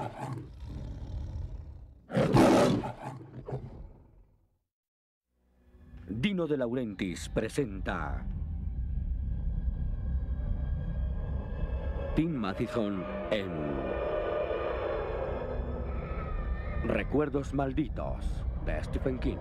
Dino De Laurentiis presenta Tim Matheson en Recuerdos Malditos de Stephen King.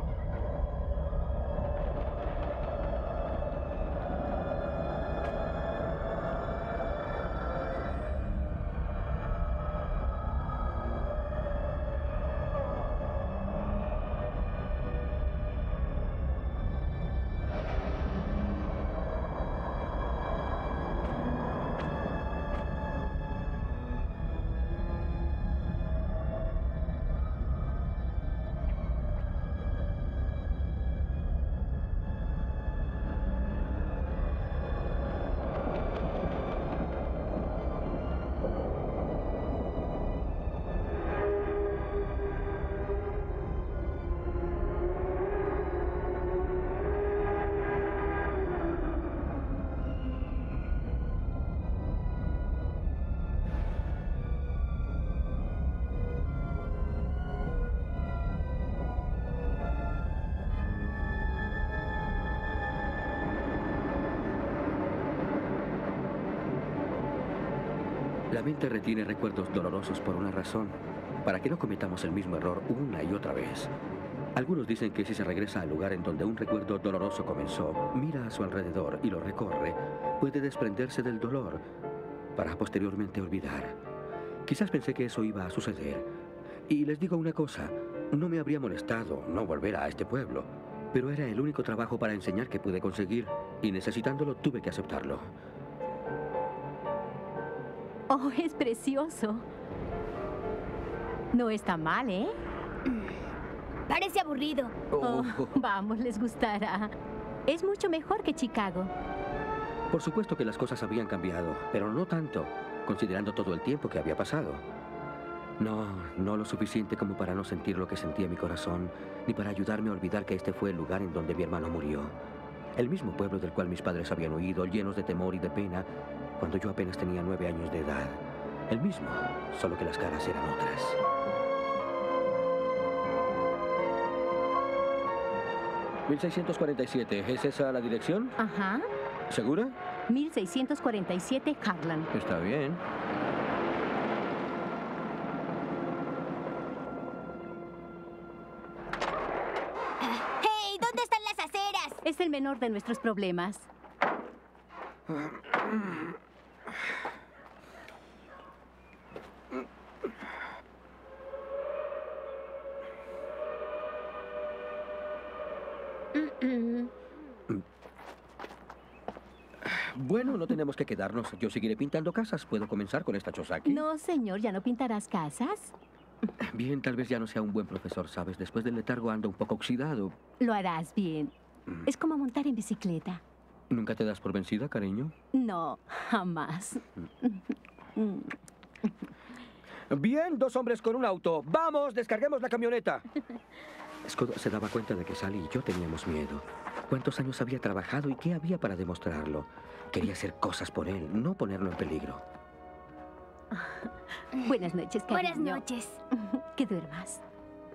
La mente retiene recuerdos dolorosos por una razón, para que no cometamos el mismo error una y otra vez. Algunos dicen que si se regresa al lugar en donde un recuerdo doloroso comenzó, mira a su alrededor y lo recorre, puede desprenderse del dolor para posteriormente olvidar. Quizás pensé que eso iba a suceder. Y les digo una cosa, no me habría molestado no volver a este pueblo, pero era el único trabajo para enseñar que pude conseguir, y necesitándolo tuve que aceptarlo. Oh, es precioso. No está mal, ¿eh? Parece aburrido. Oh, vamos, les gustará. Es mucho mejor que Chicago. Por supuesto que las cosas habían cambiado, pero no tanto, considerando todo el tiempo que había pasado. No lo suficiente como para no sentir lo que sentía mi corazón, ni para ayudarme a olvidar que este fue el lugar en donde mi hermano murió. El mismo pueblo del cual mis padres habían huido, llenos de temor y de pena, cuando yo apenas tenía 9 años de edad. El mismo, solo que las caras eran otras. ¿1647? ¿Es esa la dirección? Ajá. ¿Segura? 1647 Harlan. Está bien. ¡Hey! ¿Dónde están las aceras? Es el menor de nuestros problemas. Bueno, no tenemos que quedarnos. Yo seguiré pintando casas. ¿Puedo comenzar con esta choza aquí? No, señor, ¿ya no pintarás casas? Bien, tal vez ya no sea un buen profesor, ¿sabes? Después del letargo ando un poco oxidado. Lo harás bien. Es como montar en bicicleta. ¿Nunca te das por vencida, cariño? No, jamás. Bien, 2 hombres con un auto. ¡Vamos, descarguemos la camioneta! Scott se daba cuenta de que Sally y yo teníamos miedo. ¿Cuántos años había trabajado y qué había para demostrarlo? Quería hacer cosas por él, no ponerlo en peligro. Buenas noches, cariño. Buenas noches. Que duermas.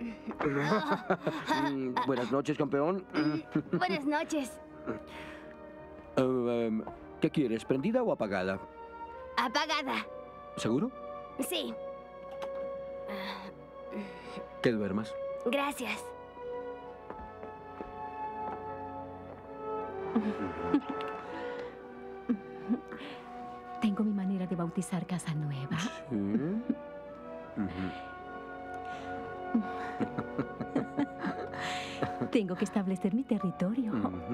Buenas noches, campeón. Buenas noches. ¿Qué quieres, prendida o apagada? Apagada. ¿Seguro? Sí. Que duermas. Gracias. Tengo mi manera de bautizar casa nueva. Sí. Tengo que establecer mi territorio.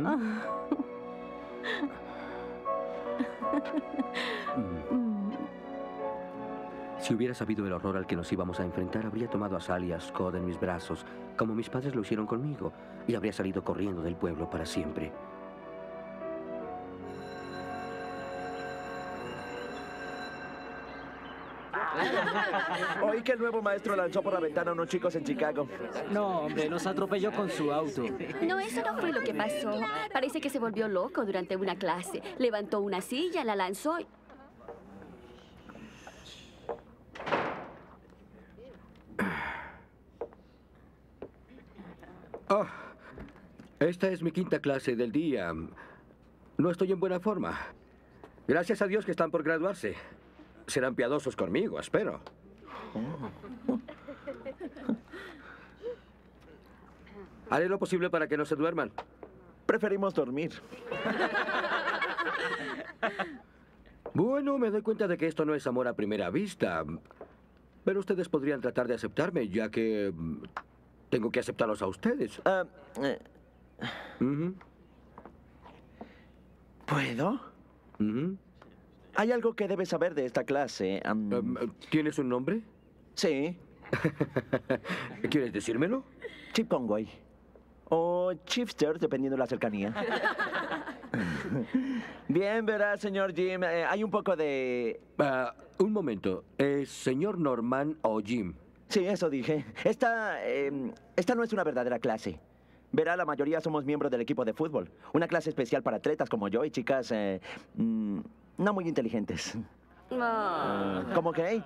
Si hubiera sabido el horror al que nos íbamos a enfrentar, habría tomado a Sally y a Scott en mis brazos, como mis padres lo hicieron conmigo, y habría salido corriendo del pueblo para siempre. Oí que el nuevo maestro lanzó por la ventana a unos chicos en Chicago. No, hombre, nos atropelló con su auto. No, eso no fue lo que pasó. Parece que se volvió loco durante una clase. Levantó una silla, la lanzó y... Oh, esta es mi quinta clase del día. No estoy en buena forma. Gracias a Dios que están por graduarse. Serán piadosos conmigo, espero. Haré lo posible para que no se duerman. Preferimos dormir. Bueno, me doy cuenta de que esto no es amor a primera vista. Pero ustedes podrían tratar de aceptarme, ya que tengo que aceptarlos a ustedes. Ujú, ¿Puedo? ujú. Hay algo que debes saber de esta clase. ¿Tienes un nombre? Sí, ¿Quieres decírmelo? Chip Conway. O Chipster, dependiendo de la cercanía. Bien, verá, señor Jim. Hay un poco de... Un momento. ¿Es señor Norman o Jim? Sí, eso dije. Esta no es una verdadera clase. Verá, la mayoría somos miembros del equipo de fútbol. Una clase especial para atletas como yo y chicas no muy inteligentes. Como Kate.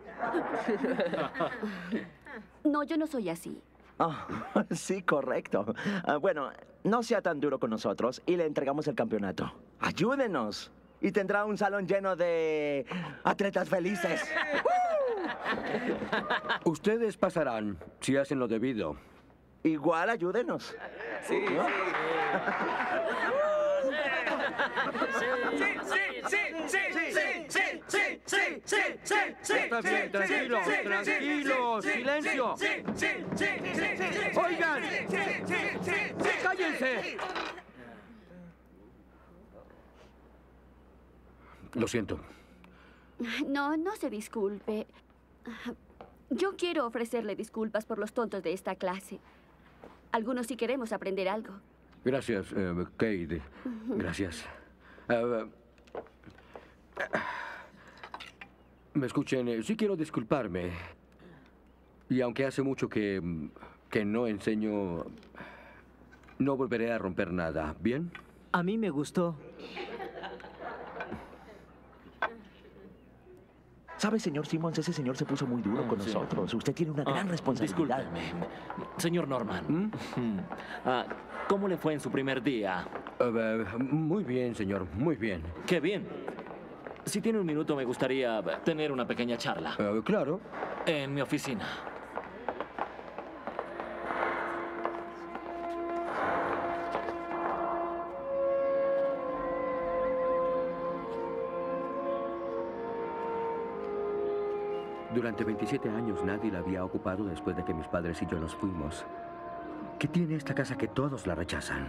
No, yo no soy así. Oh, sí, correcto. Bueno, no sea tan duro con nosotros y le entregamos el campeonato. Ayúdenos. Y tendrá un salón lleno de atletas felices. Ustedes pasarán si hacen lo debido. Igual ayúdenos. Sí, ¿No? Está bien, tranquilos, tranquilos, silencio. Oigan, cállense. Lo siento. No, no se disculpe. Yo quiero ofrecerle disculpas por los tontos de esta clase. Algunos sí queremos aprender algo. Gracias, Kate. Gracias. Me escuchen, sí quiero disculparme. Y aunque hace mucho que no enseño, no volveré a romper nada. ¿Bien? A mí me gustó. ¿Sabe, señor Simmons? Ese señor se puso muy duro con sí. nosotros. Usted tiene una gran responsabilidad. Discúlpeme. Señor Norman. ¿Cómo le fue en su primer día? Muy bien, señor, muy bien. Qué bien. Si tiene un minuto, me gustaría tener una pequeña charla. Claro. En mi oficina. Durante 27 años nadie la había ocupado después de que mis padres y yo nos fuimos. ¿Qué tiene esta casa que todos la rechazan?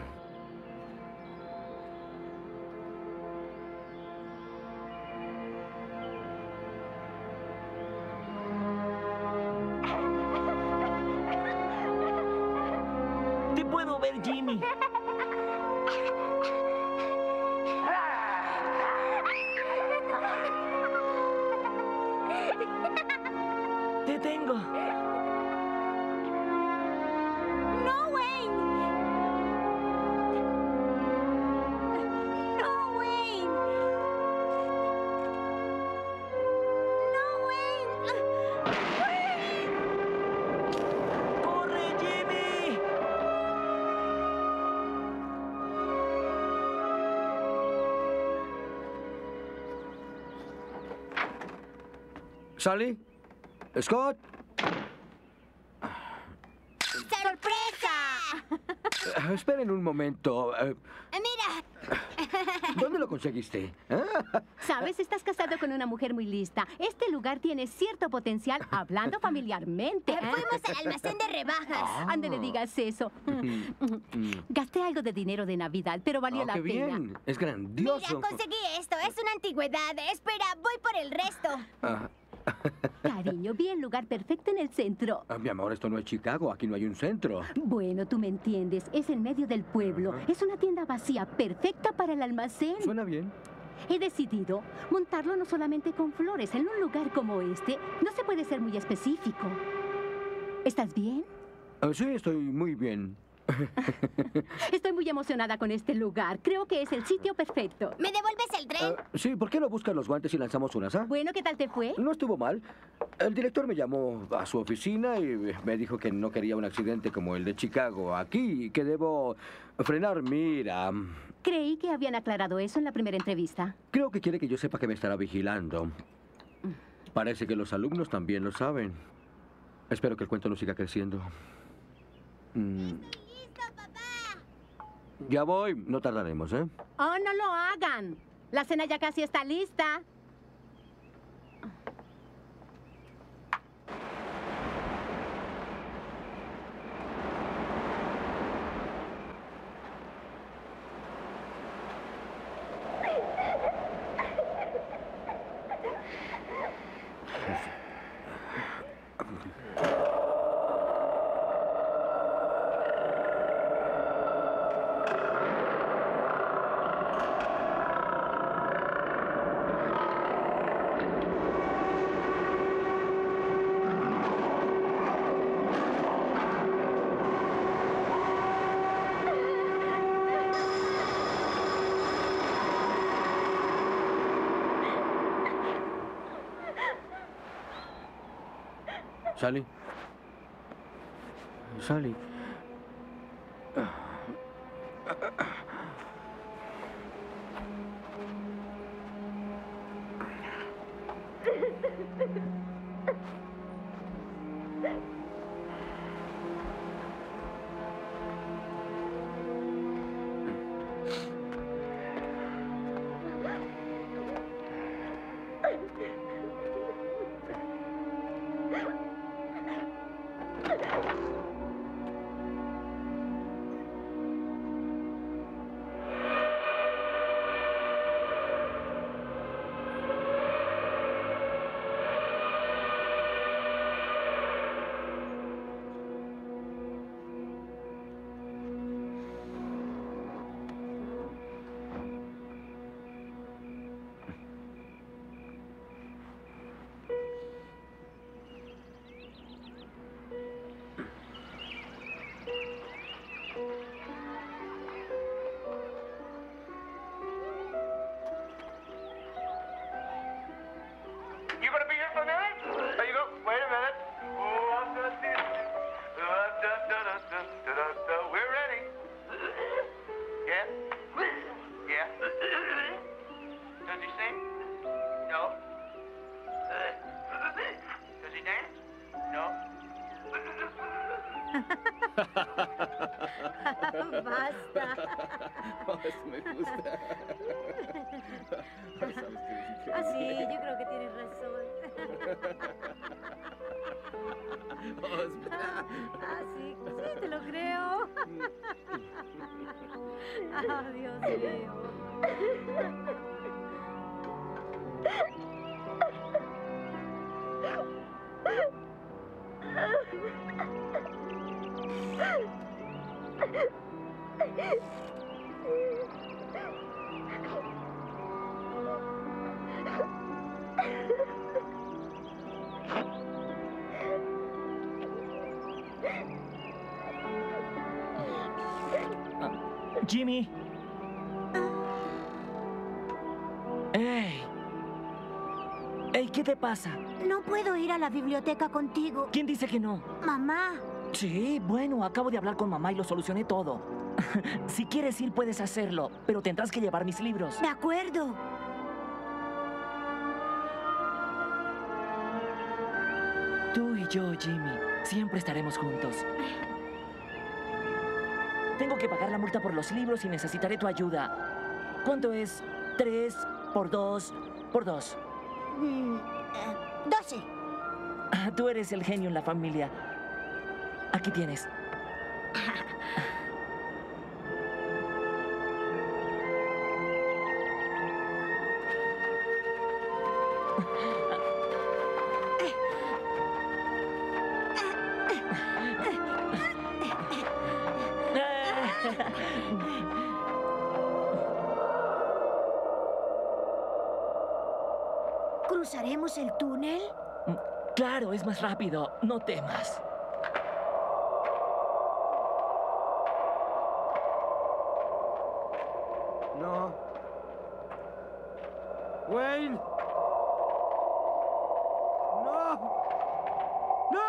Te puedo ver, Jimmy. Te tengo. ¡No, Wayne! ¡No, Wayne! ¡No, Wayne! ¡Corre, Jimmy! ¿Sally? ¿Scott? ¡Sorpresa! Esperen un momento. Mira, ¿Dónde lo conseguiste? Sabes, estás casado con una mujer muy lista. Este lugar tiene cierto potencial hablando familiarmente. fuimos al almacén de rebajas. Ande, le digas eso. Gasté algo de dinero de Navidad, pero valió la ¡Qué pena. bien! Es Mira, grandioso. conseguí esto. Es una antigüedad. Espera, voy por el resto. Cariño, vi el lugar perfecto en el centro. Mi amor, esto no es Chicago. Aquí no hay un centro. Bueno, tú me entiendes. Es en medio del pueblo. Es una tienda vacía, perfecta para el almacén. Suena bien. He decidido montarlo no solamente con flores. En un lugar como este, no se puede ser muy específico. ¿Estás bien? Sí, estoy muy bien. Estoy muy emocionada con este lugar. Creo que es el sitio perfecto. ¿Me devuelves el tren? Sí, ¿por qué no buscan los guantes y lanzamos unas, ah? Bueno, ¿qué tal te fue? No estuvo mal. El director me llamó a su oficina y me dijo que no quería un accidente como el de Chicago aquí y que debo frenar. Mira, Creí que habían aclarado eso en la primera entrevista. creo que quiere que yo sepa que me estará vigilando. Parece que los alumnos también lo saben. Espero que el cuento no siga creciendo. ¡Listo, papá! Ya voy, no tardaremos, ¿eh? ¡Oh, no lo hagan! La cena ya casi está lista. Sally. Sally. You gonna be here for a minute? There you go. Wait a minute. We're ready. Yeah? Yeah? Does he sing? No. Does he dance? No. Basta. Me gusta. Ah, sí, yo creo que tienes razón. Ah, sí, sí, te lo creo. Ah, Dios mío. Jimmy. ¡Ey! ¡Ey! ¿Qué te pasa? No puedo ir a la biblioteca contigo. ¿Quién dice que no? Mamá. Sí, bueno, acabo de hablar con mamá y lo solucioné todo. Si quieres ir, puedes hacerlo, pero tendrás que llevar mis libros. De acuerdo. Tú y yo, Jimmy, siempre estaremos juntos. Tengo que pagar la multa por los libros y necesitaré tu ayuda. ¿Cuánto es 3 por 2 por 2? 12. Tú eres el genio en la familia. Aquí tienes. ¿Cruzaremos el túnel? Claro, es más rápido. No temas. Wayne. ¡No! ¡No!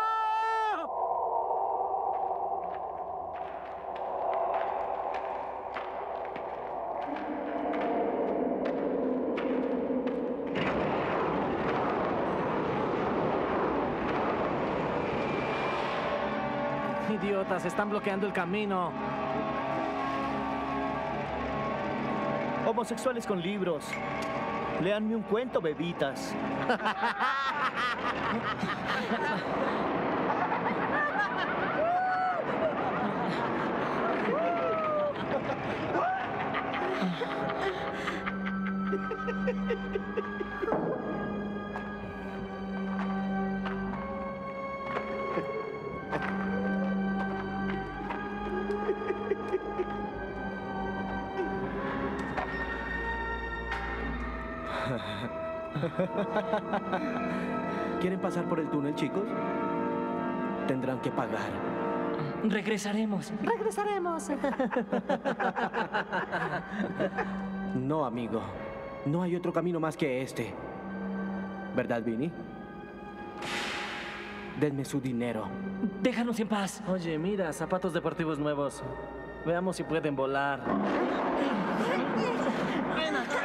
Idiotas, están bloqueando el camino. Homosexuales con libros. Léanme un cuento, bebitas. ¿Quieren pasar por el túnel, chicos? Tendrán que pagar. Regresaremos. Regresaremos. No, amigo. No hay otro camino más que este. ¿Verdad, Vinny? Denme su dinero. Déjanos en paz. Oye, mira, zapatos deportivos nuevos. Veamos si pueden volar. ¡Ven acá!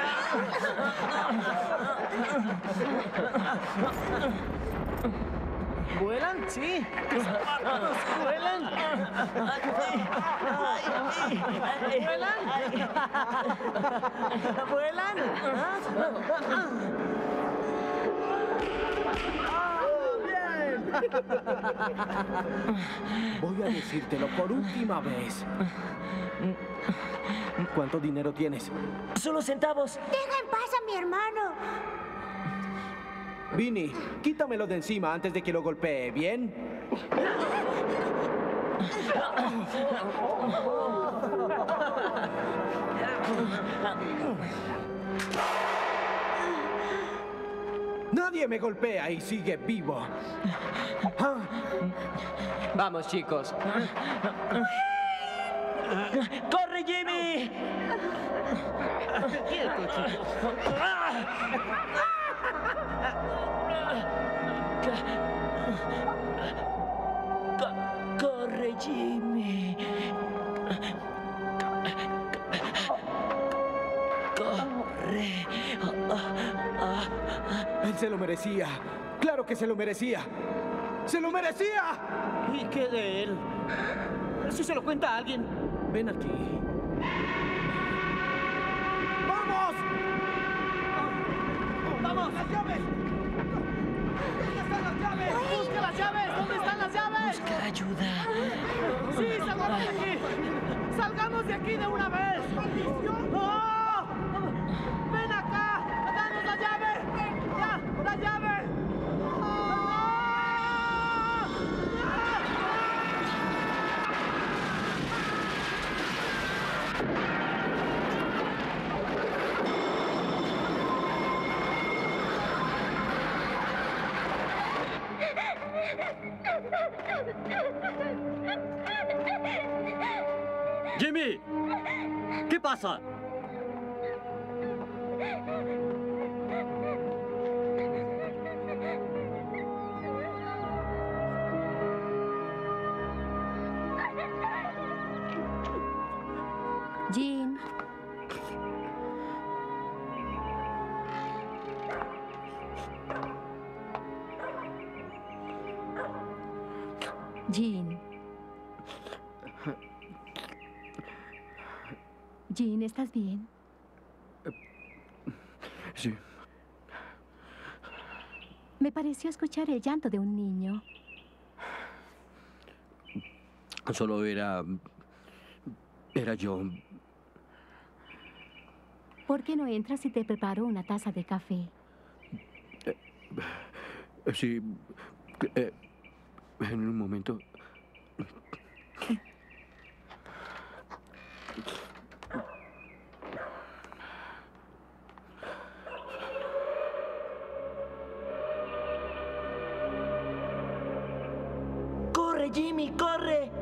¿Vuelan? Sí. ¿Vuelan? ¿Vuelan? ¿Vuelan? Voy a decírtelo por última vez. ¿Cuánto dinero tienes? Solo centavos. Deja en paz a mi hermano. Vinny, quítamelo de encima antes de que lo golpee, ¿bien? Nadie me golpea y sigue vivo. Vamos, chicos. ¡Corre, Jimmy! Quieto, chicos. ¡Corre, Jimmy! ¡Corre! Él se lo merecía. ¡Claro que se lo merecía! ¡Se lo merecía! ¿Y qué de él? Si se lo cuenta a alguien. Ven aquí. ¡Vamos! ¡Vamos! ¡Las llaves! ¿Dónde están las llaves? ¡Busca las llaves! ¿Dónde están las llaves? Busca ayuda. ¡Sí, salgamos de aquí! ¡Salgamos de aquí de una vez! ¡No! ¡Ven acá! ¡Danos la llave! ¡Ya! ¡La llave! ¡Jimmy! ¿Qué pasa? Jean. Jean. Jean, ¿estás bien? Sí. Me pareció escuchar el llanto de un niño. Solo era yo. ¿Por qué no entras y te preparo una taza de café? Sí. En un momento. ¡Corre, Jimmy, corre!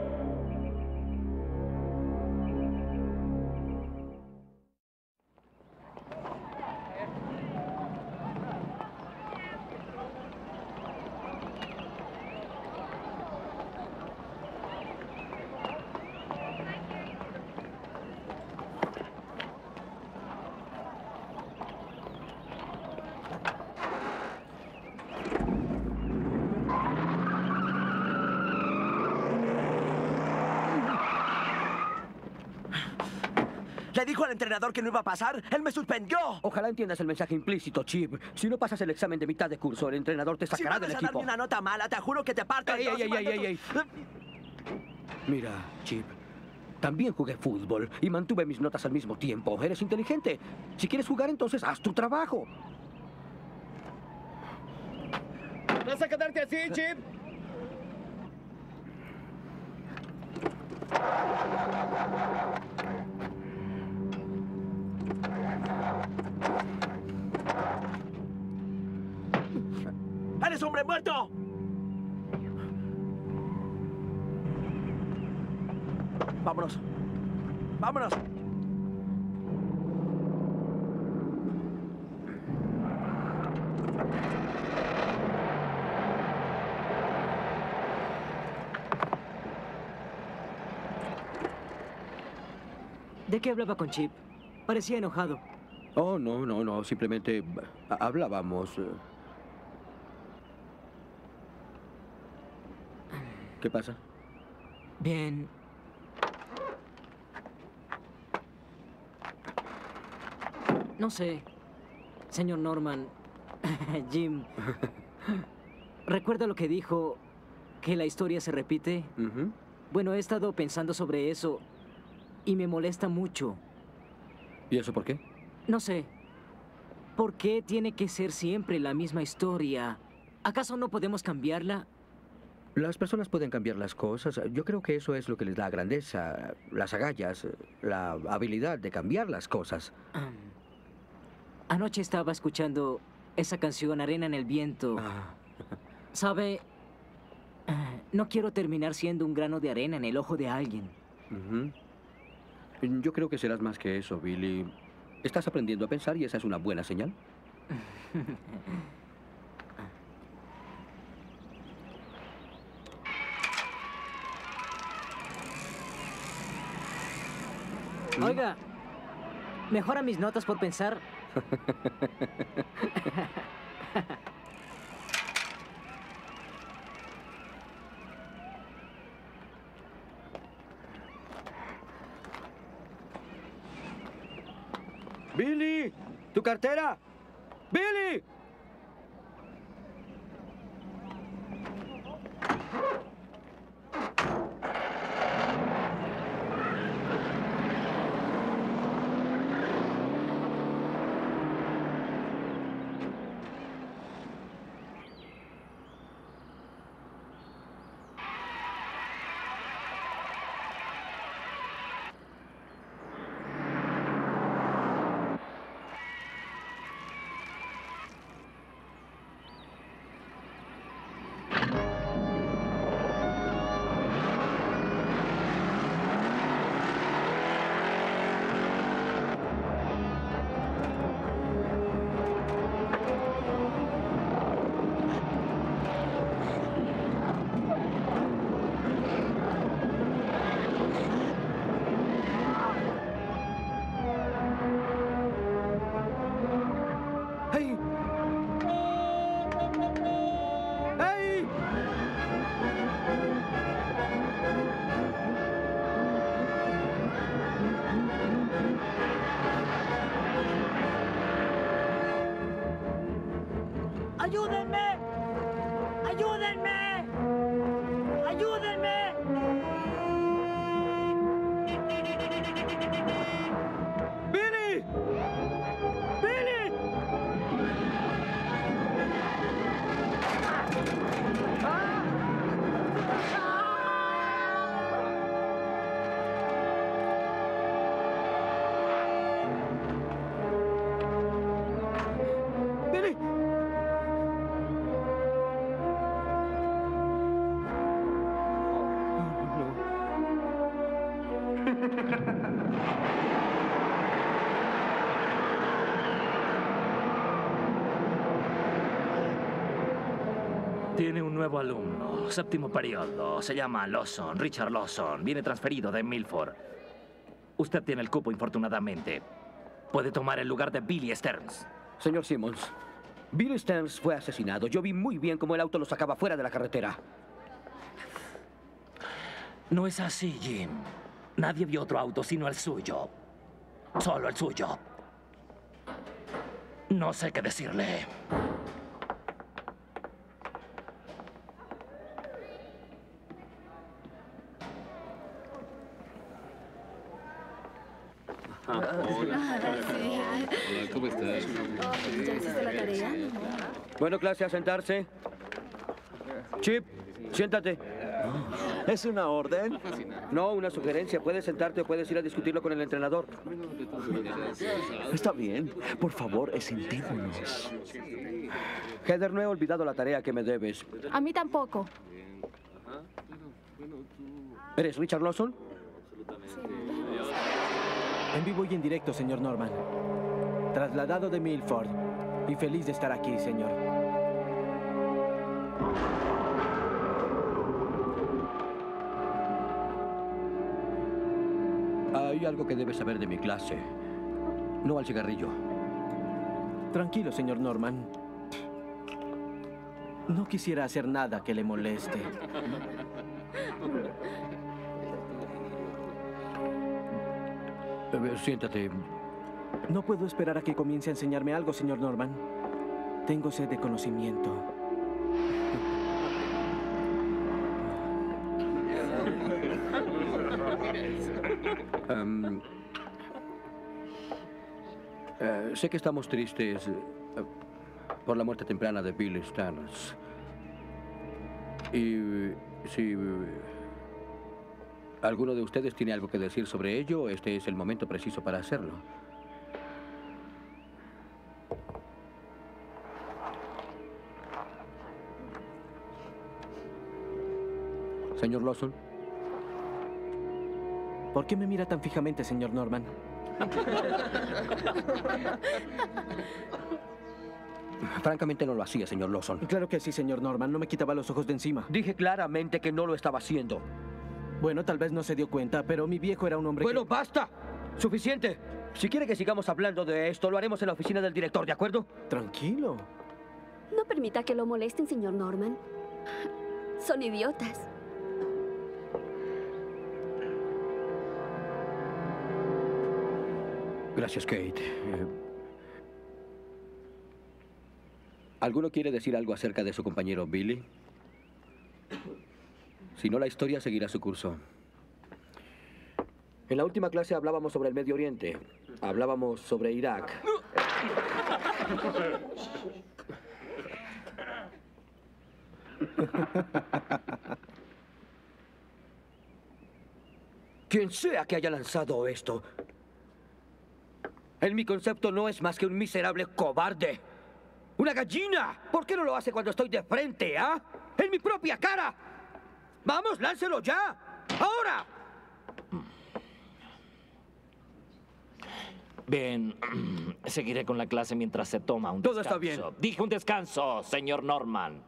¿Le dijo al entrenador que no iba a pasar? ¡Él me suspendió! Ojalá entiendas el mensaje implícito, Chip. Si no pasas el examen de mitad de curso, el entrenador te Si sacará del vuelves a equipo. darme una nota mala, te juro que te parto en dos y mando tu- Mira, Chip. También jugué fútbol y mantuve mis notas al mismo tiempo. Eres inteligente. Si quieres jugar, entonces haz tu trabajo. ¿Vas a quedarte así, Chip? ¡Eres hombre muerto! Vámonos. Vámonos. ¿De qué hablaba con Chip? Parecía enojado. Oh, no. Simplemente hablábamos. ¿Qué pasa? Bien. No sé, señor Norman. Jim. ¿Recuerda lo que dijo? ¿Que la historia se repite? Bueno, he estado pensando sobre eso y me molesta mucho. ¿Y eso por qué? No sé. ¿Por qué tiene que ser siempre la misma historia? ¿Acaso no podemos cambiarla? Las personas pueden cambiar las cosas. Yo creo que eso es lo que les da grandeza, las agallas, la habilidad de cambiar las cosas. Anoche estaba escuchando esa canción, Arena en el Viento. ¿Sabe? No quiero terminar siendo un grano de arena en el ojo de alguien. Yo creo que serás más que eso, Billy. Estás aprendiendo a pensar y esa es una buena señal. Oiga, mejora mis notas por pensar. ¡Billy! ¡Tu cartera! ¡Billy! ¡Ayúdenme! ¡Ayúdenme! ¡Ayúdenme! ¡Billy! ¡Billy! ¡Billy! Tiene un nuevo alumno, séptimo periodo. Se llama Lawson, Richard Lawson. Viene transferido de Milford. Usted tiene el cupo, infortunadamente. Puede tomar el lugar de Billy Stearns. Señor Simmons, Billy Stearns fue asesinado. Yo vi muy bien cómo el auto lo sacaba fuera de la carretera. No es así, Jim. Nadie vio otro auto sino el suyo. Solo el suyo. No sé qué decirle. Hola, ¿cómo estás? ¿Ya hiciste la tarea? Bueno, clase, a sentarse. Chip, siéntate. ¿Es una orden? No, una sugerencia. Puedes sentarte o puedes ir a discutirlo con el entrenador. Está bien. Por favor, sentémonos. Heather, no he olvidado la tarea que me debes. A mí tampoco. ¿Eres Richard Lawson? En vivo y en directo, señor Norman. Trasladado de Milford. Y feliz de estar aquí, señor. Hay algo que debes saber de mi clase. No al cigarrillo. Tranquilo, señor Norman. No quisiera hacer nada que le moleste. Siéntate. No puedo esperar a que comience a enseñarme algo, señor Norman. Tengo sed de conocimiento. Sé que estamos tristes por la muerte temprana de Billy Stanners. Y si alguno de ustedes tiene algo que decir sobre ello, este es el momento preciso para hacerlo. Señor Lawson. ¿Por qué me mira tan fijamente, señor Norman? Francamente no lo hacía, señor Lawson. Claro que sí, señor Norman. No me quitaba los ojos de encima. Dije claramente que no lo estaba haciendo. Bueno, tal vez no se dio cuenta, pero mi viejo era un hombre Bueno, basta. Suficiente. Si quiere que sigamos hablando de esto, lo haremos en la oficina del director, ¿de acuerdo? Tranquilo. No permita que lo molesten, señor Norman. Son idiotas. Gracias, Kate. ¿Alguno quiere decir algo acerca de su compañero Billy? Si no, la historia seguirá su curso. En la última clase hablábamos sobre el Medio Oriente. Hablábamos sobre Irak. Quien sea que haya lanzado esto, en mi concepto no es más que un miserable cobarde. ¡Una gallina! ¿Por qué no lo hace cuando estoy de frente, ah? ¡En mi propia cara! ¡Vamos, láncelo ya! ¡Ahora! Bien, seguiré con la clase mientras se toma un Todo descanso. está bien. Dije un descanso, señor Norman.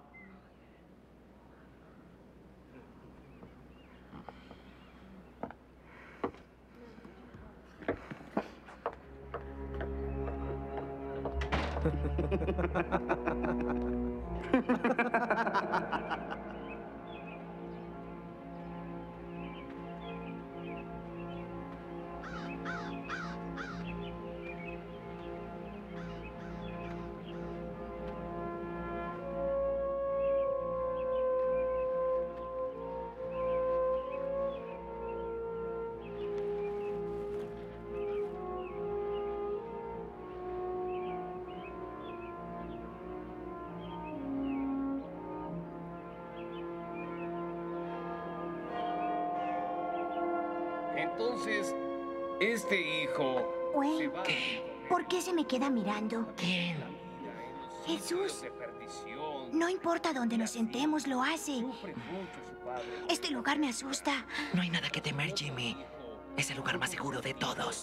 Entonces, este hijo... Wayne, ¿por qué se me queda mirando? ¿Quién? Jesús. No importa dónde nos sentemos, lo hace. Este lugar me asusta. No hay nada que temer, Jimmy. Es el lugar más seguro de todos.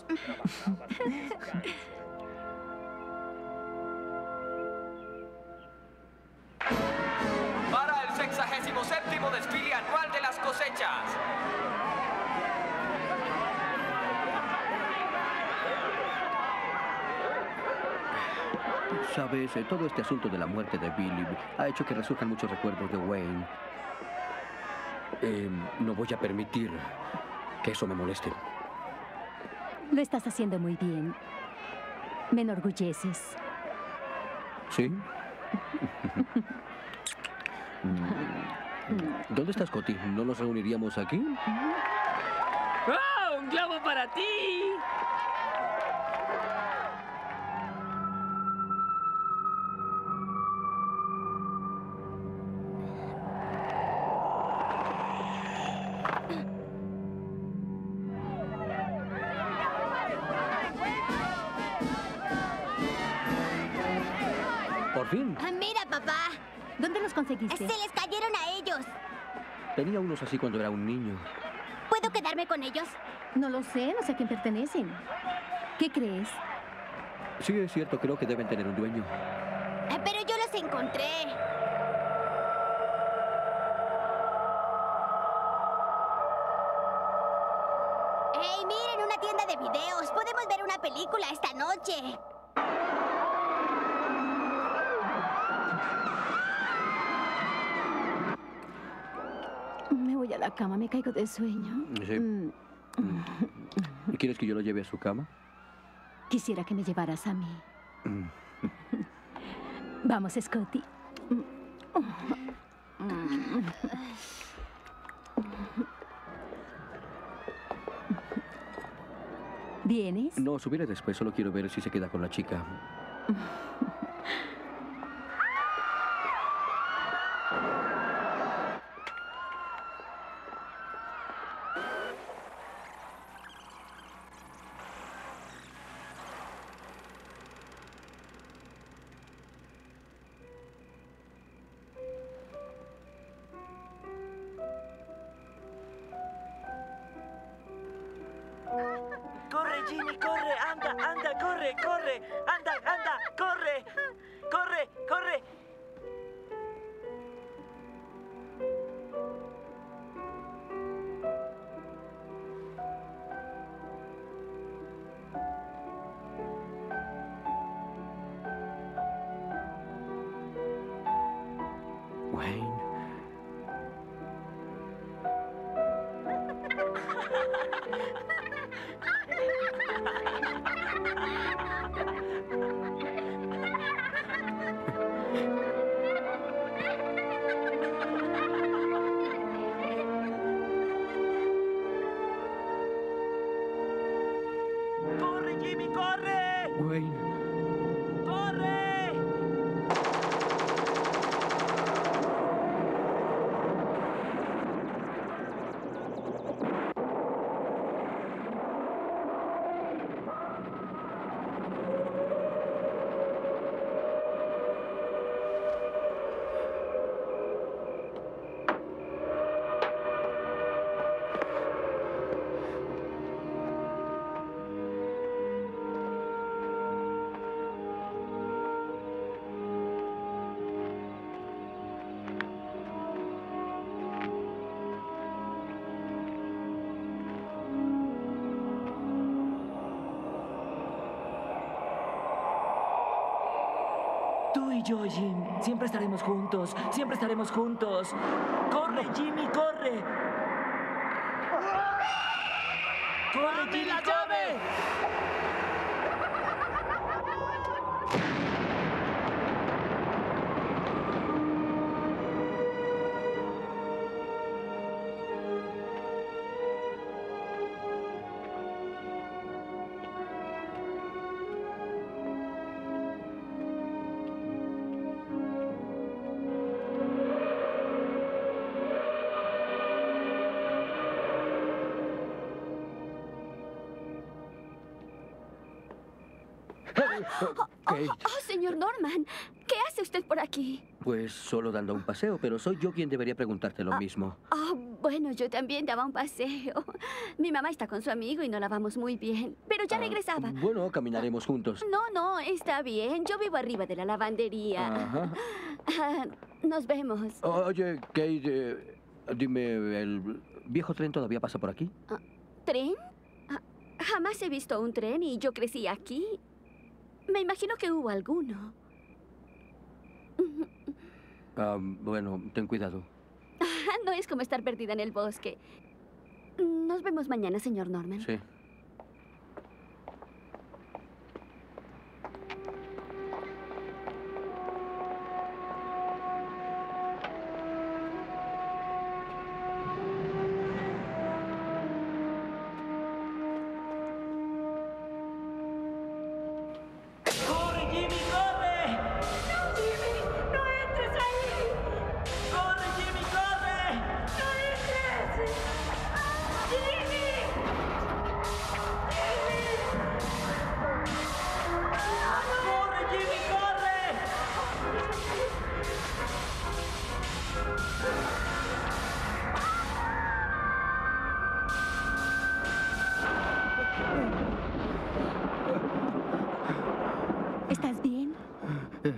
Para el 67º desfile anual de las cosechas. Sabes, todo este asunto de la muerte de Billy ha hecho que resurjan muchos recuerdos de Wayne. No voy a permitir que eso me moleste. Lo estás haciendo muy bien. Me enorgulleces. ¿Sí? ¿Dónde está Scotty? ¿No nos reuniríamos aquí? ¡Oh, un globo para ti! Por fin. Mira, papá. ¿Dónde los conseguiste? Se les cayeron a ellos. Tenía unos así cuando era un niño. ¿Puedo quedarme con ellos? No lo sé, no sé a quién pertenecen. ¿Qué crees? Sí, es cierto, creo que deben tener un dueño. Pero yo los encontré. ¡Hey, miren! Una tienda de videos. Podemos ver una película esta noche. Me voy a la cama, me caigo de sueño. Sí. ¿Quieres que yo lo lleve a su cama? Quisiera que me llevaras a mí. Vamos, Scotty. ¿Vienes? No, subiré después. Solo quiero ver si se queda con la chica. ¡Corre, Jimmy, corre! ¡Anda, anda, corre, corre! ¡Anda, anda, corre! ¡Corre, corre! Wayne. ¡Corre, Jimmy, corre! Wayne. ¡Corre! Tú y yo, Jim, siempre estaremos juntos. Siempre estaremos juntos. ¡Corre, Jimmy, corre! ¡Corre, Jimmy, la corre! Kate. Oh, señor Norman, ¿qué hace usted por aquí? Pues solo dando un paseo, pero soy yo quien debería preguntarte lo mismo. Oh, bueno, yo también daba un paseo. Mi mamá está con su amigo y no la vamos muy bien, pero ya regresaba. Bueno, caminaremos juntos. No, está bien. Yo vivo arriba de la lavandería. Ajá. Nos vemos. Oye, Kate, dime, ¿el viejo tren todavía pasa por aquí? ¿Tren? Jamás he visto un tren y yo crecí aquí. Me imagino que hubo alguno. Bueno, ten cuidado. No es como estar perdida en el bosque. Nos vemos mañana, señor Norman. Sí.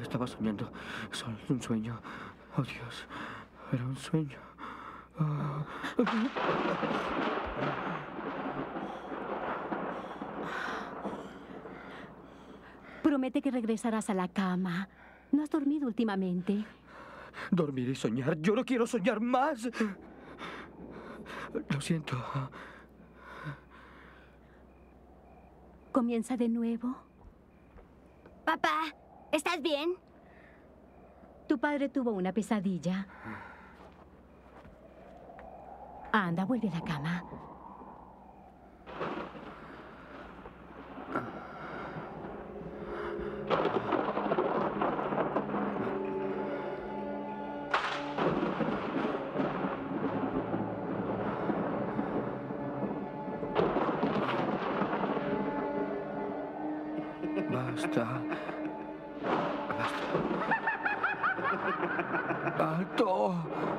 estaba soñando. Solo un sueño. Oh, Dios. Era un sueño. Oh. Promete que regresarás a la cama. ¿No has dormido últimamente? Dormir y soñar. Yo no quiero soñar más. Lo siento. Comienza de nuevo. Papá, ¿estás bien? Tu padre tuvo una pesadilla. Anda, vuelve a la cama. Basta. Basta. ¡Alto!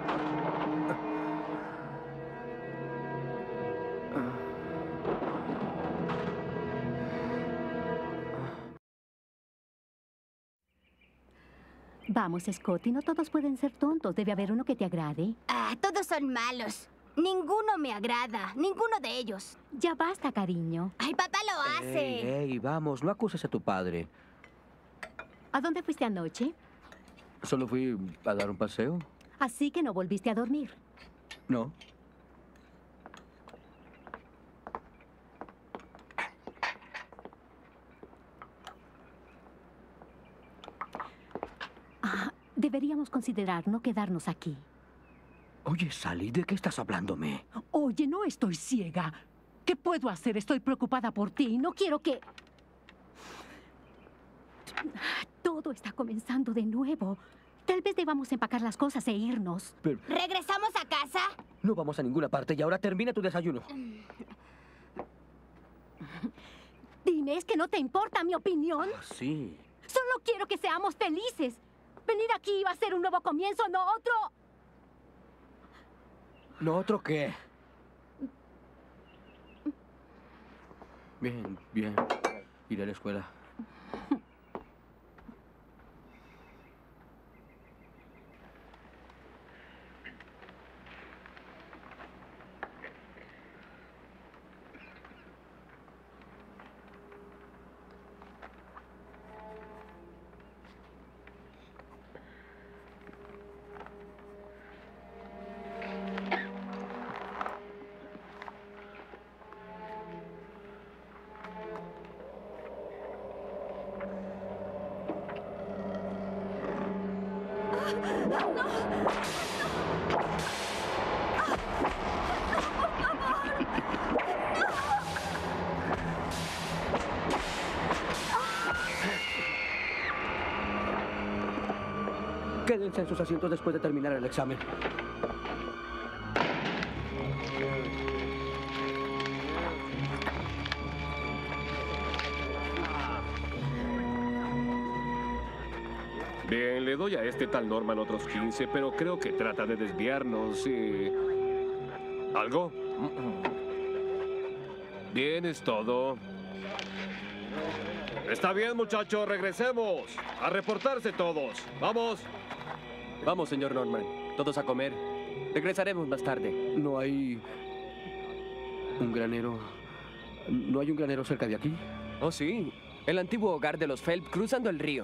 Vamos, Scotty, no todos pueden ser tontos. Debe haber uno que te agrade. Ah, todos son malos. Ninguno me agrada. Ninguno de ellos. Ya basta, cariño. Ay, papá lo hace. Ey, vamos, no acuses a tu padre. ¿A dónde fuiste anoche? Solo fui a dar un paseo. Así que no volviste a dormir. No. Deberíamos considerar no quedarnos aquí. Oye, Sally, ¿de qué estás hablándome? Oye, no estoy ciega. ¿Qué puedo hacer? Estoy preocupada por ti y no quiero que... Todo está comenzando de nuevo. Tal vez debamos empacar las cosas e irnos. Pero ¿Regresamos a casa? no vamos a ninguna parte y ahora termina tu desayuno. Dime, ¿es que no te importa mi opinión? Sí. Solo quiero que seamos felices. Venir aquí iba a ser un nuevo comienzo, no otro. ¿No otro qué? Bien, bien. Iré a la escuela. Quédense en sus asientos después de terminar el examen. Bien, le doy a este tal Norman otros 15, pero creo que trata de desviarnos y... ¿Algo? Bien, es todo. Está bien, muchachos, regresemos. A reportarse todos. ¡Vamos! Vamos, señor Norman. Todos a comer. Regresaremos más tarde. ¿No hay un granero? ¿No hay un granero cerca de aquí? Oh, sí. El antiguo hogar de los Phelps cruzando el río.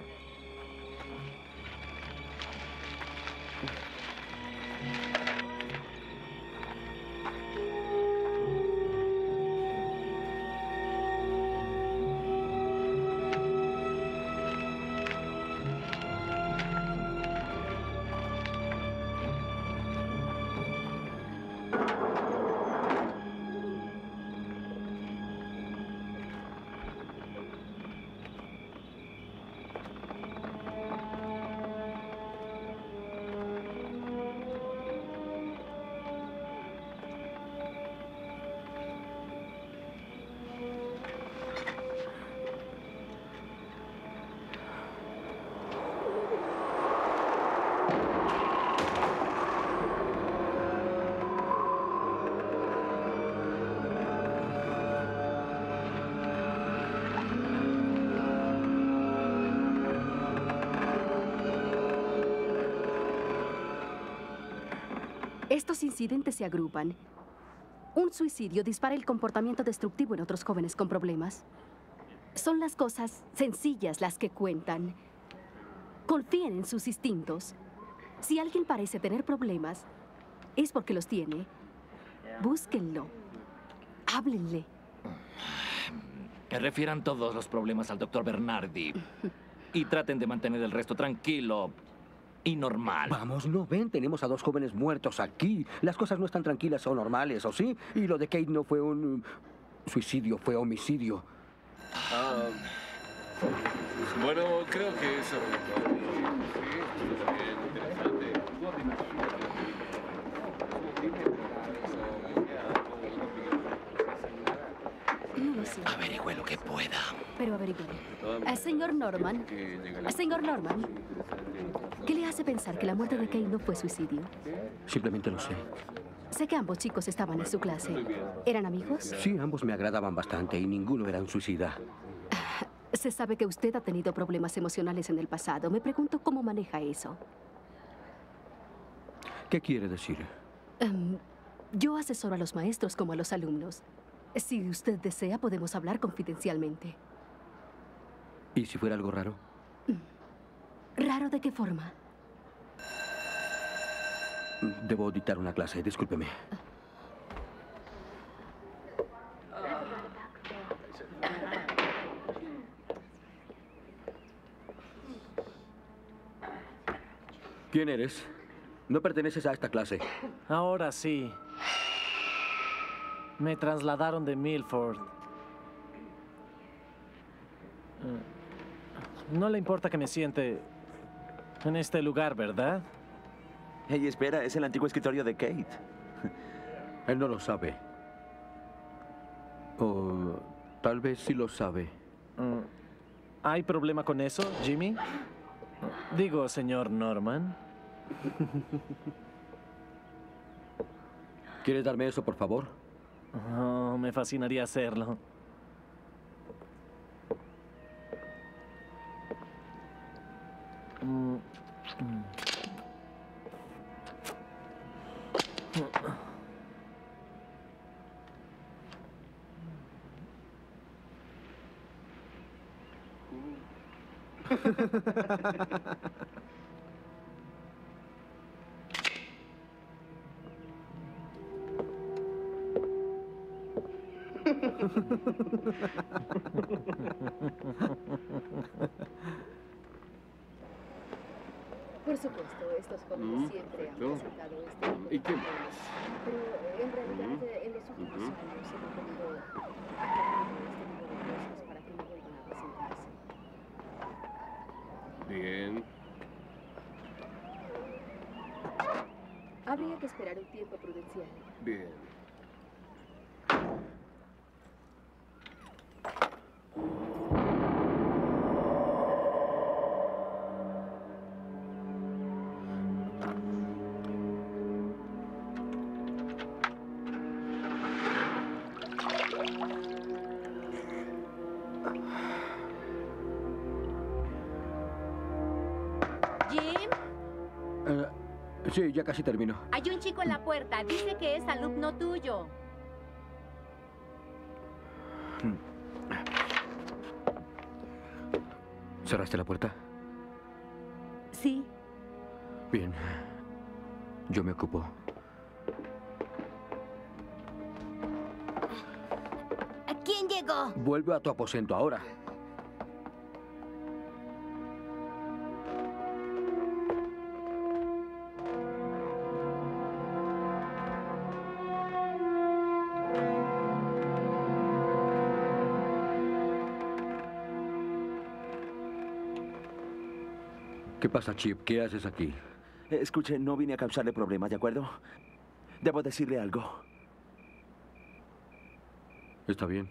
Estos incidentes se agrupan. Un suicidio dispara el comportamiento destructivo en otros jóvenes con problemas. Son las cosas sencillas las que cuentan. Confíen en sus instintos. Si alguien parece tener problemas, es porque los tiene. Búsquenlo. Háblenle. Refieran todos los problemas al doctor Bernardi. Y traten de mantener el resto tranquilo y normal. Vamos, no ven, tenemos a 2 jóvenes muertos aquí. Las cosas no están tranquilas o normales, ¿o sí? Y lo de Kate no fue un suicidio, fue homicidio. Bueno, creo que eso... No lo sé. Averigüe lo que pueda. Pero averigüe. Señor Norman. Señor Norman. ¿Qué le hace pensar que la muerte de Kate no fue suicidio? Simplemente lo sé. Sé que ambos chicos estaban en su clase. ¿Eran amigos? Sí, ambos me agradaban bastante y ninguno era un suicida. Se sabe que usted ha tenido problemas emocionales en el pasado. Me pregunto cómo maneja eso. ¿Qué quiere decir? Yo asesoro a los maestros como a los alumnos. Si usted desea, podemos hablar confidencialmente. ¿Y si fuera algo raro? ¿Raro de qué forma? Debo dictar una clase, discúlpeme. ¿Quién eres? No perteneces a esta clase. Ahora sí. Me trasladaron de Milford. No le importa que me siente en este lugar, ¿verdad? Hey, espera, es el antiguo escritorio de Kate. Él no lo sabe. O tal vez sí lo sabe. ¿Hay problema con eso, Jimmy? Digo, señor Norman. ¿Quieres darme eso, por favor? Oh, me fascinaría hacerlo. Por supuesto, estos jóvenes siempre han presentado este tipo de ¿Y qué más? Pero en realidad, en los últimos años hemos venido aclarando este tipo de cosas para que no vuelvan a presentarse. Bien. Habría que esperar un tiempo prudencial. Bien. Jim, Sí, ya casi termino. hay un chico en la puerta. Dice que es alumno tuyo. ¿Cerraste la puerta? Sí. Bien. Yo me ocupo. ¿Quién llegó? Vuelve a tu aposento ahora. ¿Qué pasa, Chip? ¿Qué haces aquí? Escuche, no vine a causarle problemas, ¿de acuerdo? Debo decirle algo. Está bien.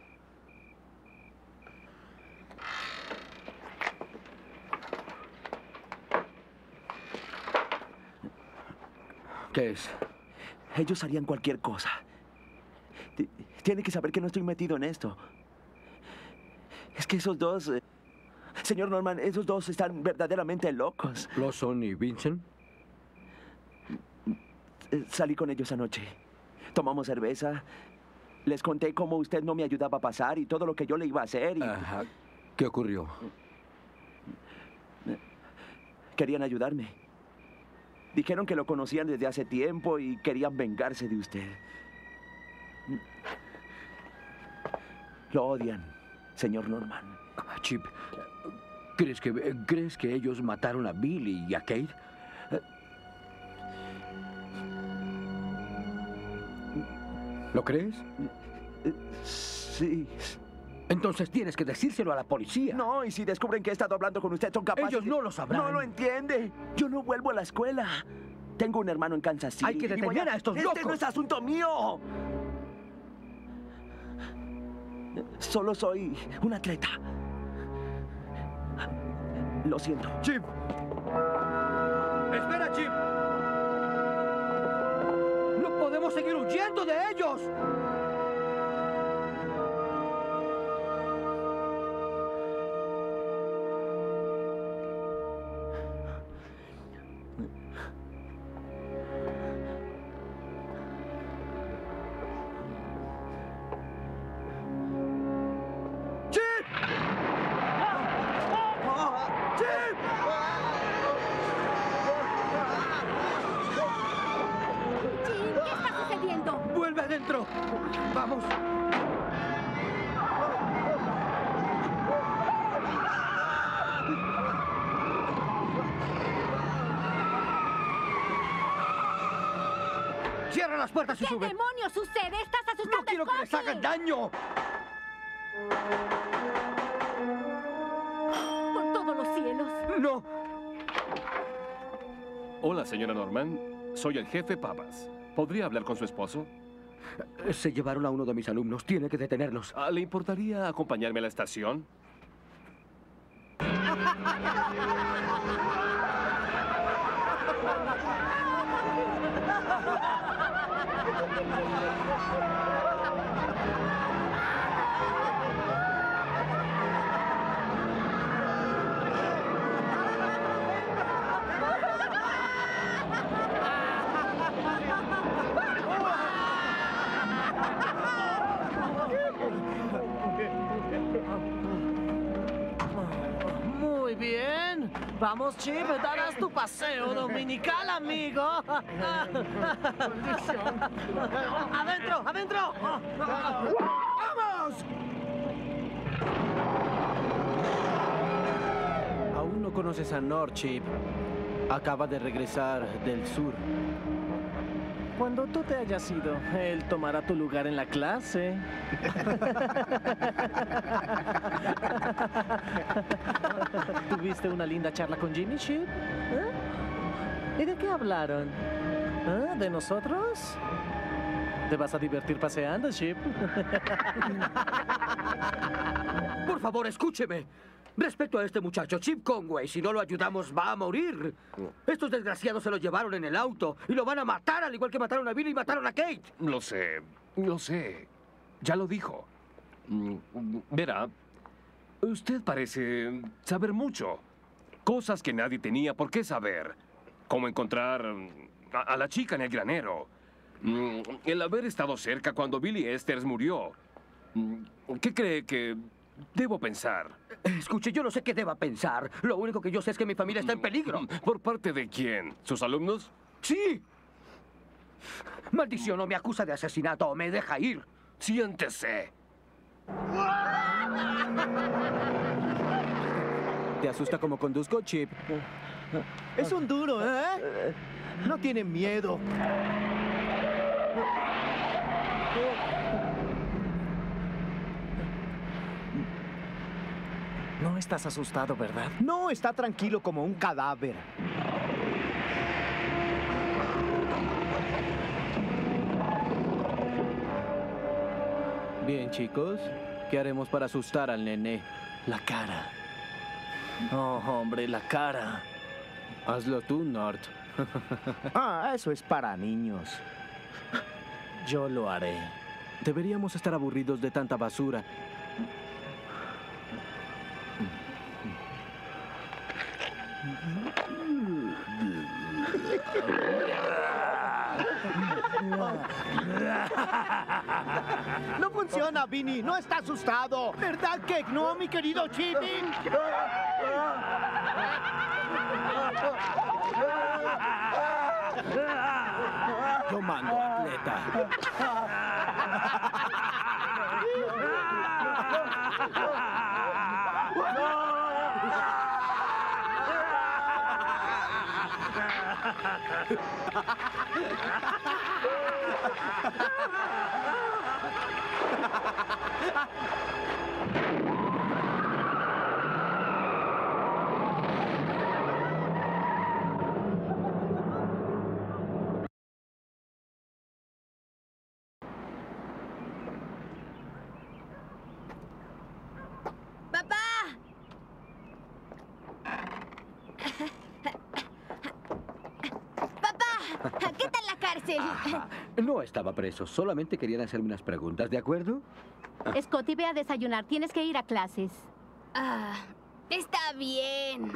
¿Qué es? Ellos harían cualquier cosa. Tiene que saber que no estoy metido en esto. Es que esos dos... Señor Norman, esos dos están verdaderamente locos. ¿Lawson y Vincent? Salí con ellos anoche. Tomamos cerveza. Les conté cómo usted no me ayudaba a pasar y todo lo que yo le iba a hacer. Ajá. ¿Qué ocurrió? Querían ayudarme. Dijeron que lo conocían desde hace tiempo y querían vengarse de usted. Lo odian, señor Norman. Chip, ¿crees que ellos mataron a Billy y a Kate? ¿Lo crees? Sí. Entonces tienes que decírselo a la policía. No, y si descubren que he estado hablando con usted, son capaces. Ellos no lo sabrán. No lo entiende. Yo no vuelvo a la escuela. Tengo un hermano en Kansas City. Hay que detener a estos locos. Este no es asunto mío. Solo soy un atleta. Lo siento. Chip. Espera, Chip. No podemos seguir huyendo de ellos. Vamos. Cierra las puertas y ¿Qué sube. demonios sucede? ¡Estás asustando! ¡No quiero que les hagan daño! Por todos los cielos. ¡No! Hola, señora Norman. Soy el jefe Papas. ¿Podría hablar con su esposo? Se llevaron a uno de mis alumnos. Tiene que detenerlos. ¿Le importaría acompañarme a la estación? Muy bien. Vamos, Chip, darás tu paseo dominical, amigo. ¡Adentro, adentro! ¡Vamos! Aún no conoces a Nord, Chip. Acaba de regresar del sur. Cuando tú te hayas ido, él tomará tu lugar en la clase. ¿Tuviste una linda charla con Jimmy, Chip? ¿Y de qué hablaron? ¿De nosotros? ¿Te vas a divertir paseando, Chip? Por favor, escúcheme. Respecto a este muchacho, Chip Conway, si no lo ayudamos, va a morir. Estos desgraciados se lo llevaron en el auto y lo van a matar, al igual que mataron a Billy y mataron a Kate. Lo sé. Ya lo dijo. Verá, usted parece saber mucho. Cosas que nadie tenía por qué saber. Como encontrar a la chica en el granero. El haber estado cerca cuando Billy Esters murió. ¿Qué cree que debo pensar? Escuche, yo no sé qué deba pensar. Lo único que yo sé es que mi familia está en peligro. ¿Por parte de quién? ¿Sus alumnos? ¡Sí! Maldición, o me acusa de asesinato o me deja ir. Siéntese. ¿Te asusta como conduzco, Chip? Es un duro, ¿eh? No tiene miedo. No estás asustado, ¿verdad? No, está tranquilo como un cadáver. Bien, chicos. ¿Qué haremos para asustar al nené? La cara. Oh, hombre, la cara. Hazlo tú, Nord. Eso es para niños. Yo lo haré. Deberíamos estar aburridos de tanta basura. No funciona, Vinny. No está asustado. ¿Verdad que no, mi querido Jimmy? Yo mando, atleta. ¿Qué tal la cárcel? No estaba preso, solamente querían hacerme unas preguntas, ¿de acuerdo? Scotty, ve a desayunar. Tienes que ir a clases. Está bien.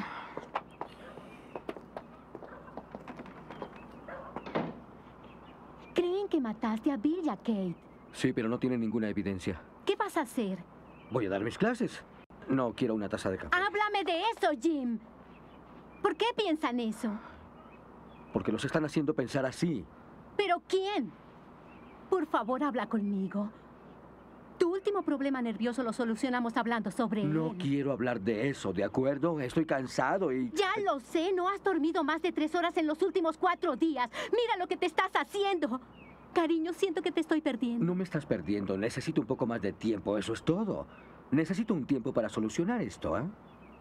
Creen que mataste a Bill y a Kate. Sí, pero no tienen ninguna evidencia. ¿Qué vas a hacer? Voy a dar mis clases. No quiero una taza de café. Háblame de eso, Jim. ¿Por qué piensan eso? Porque los están haciendo pensar así. ¿Pero quién? Por favor, habla conmigo. Tu último problema nervioso lo solucionamos hablando sobre él. No quiero hablar de eso, ¿de acuerdo? Estoy cansado y... Ya lo sé, no has dormido más de 3 horas en los últimos 4 días. Mira lo que te estás haciendo. Cariño, siento que te estoy perdiendo. No me estás perdiendo, necesito un poco más de tiempo, eso es todo. Necesito un tiempo para solucionar esto, ¿eh?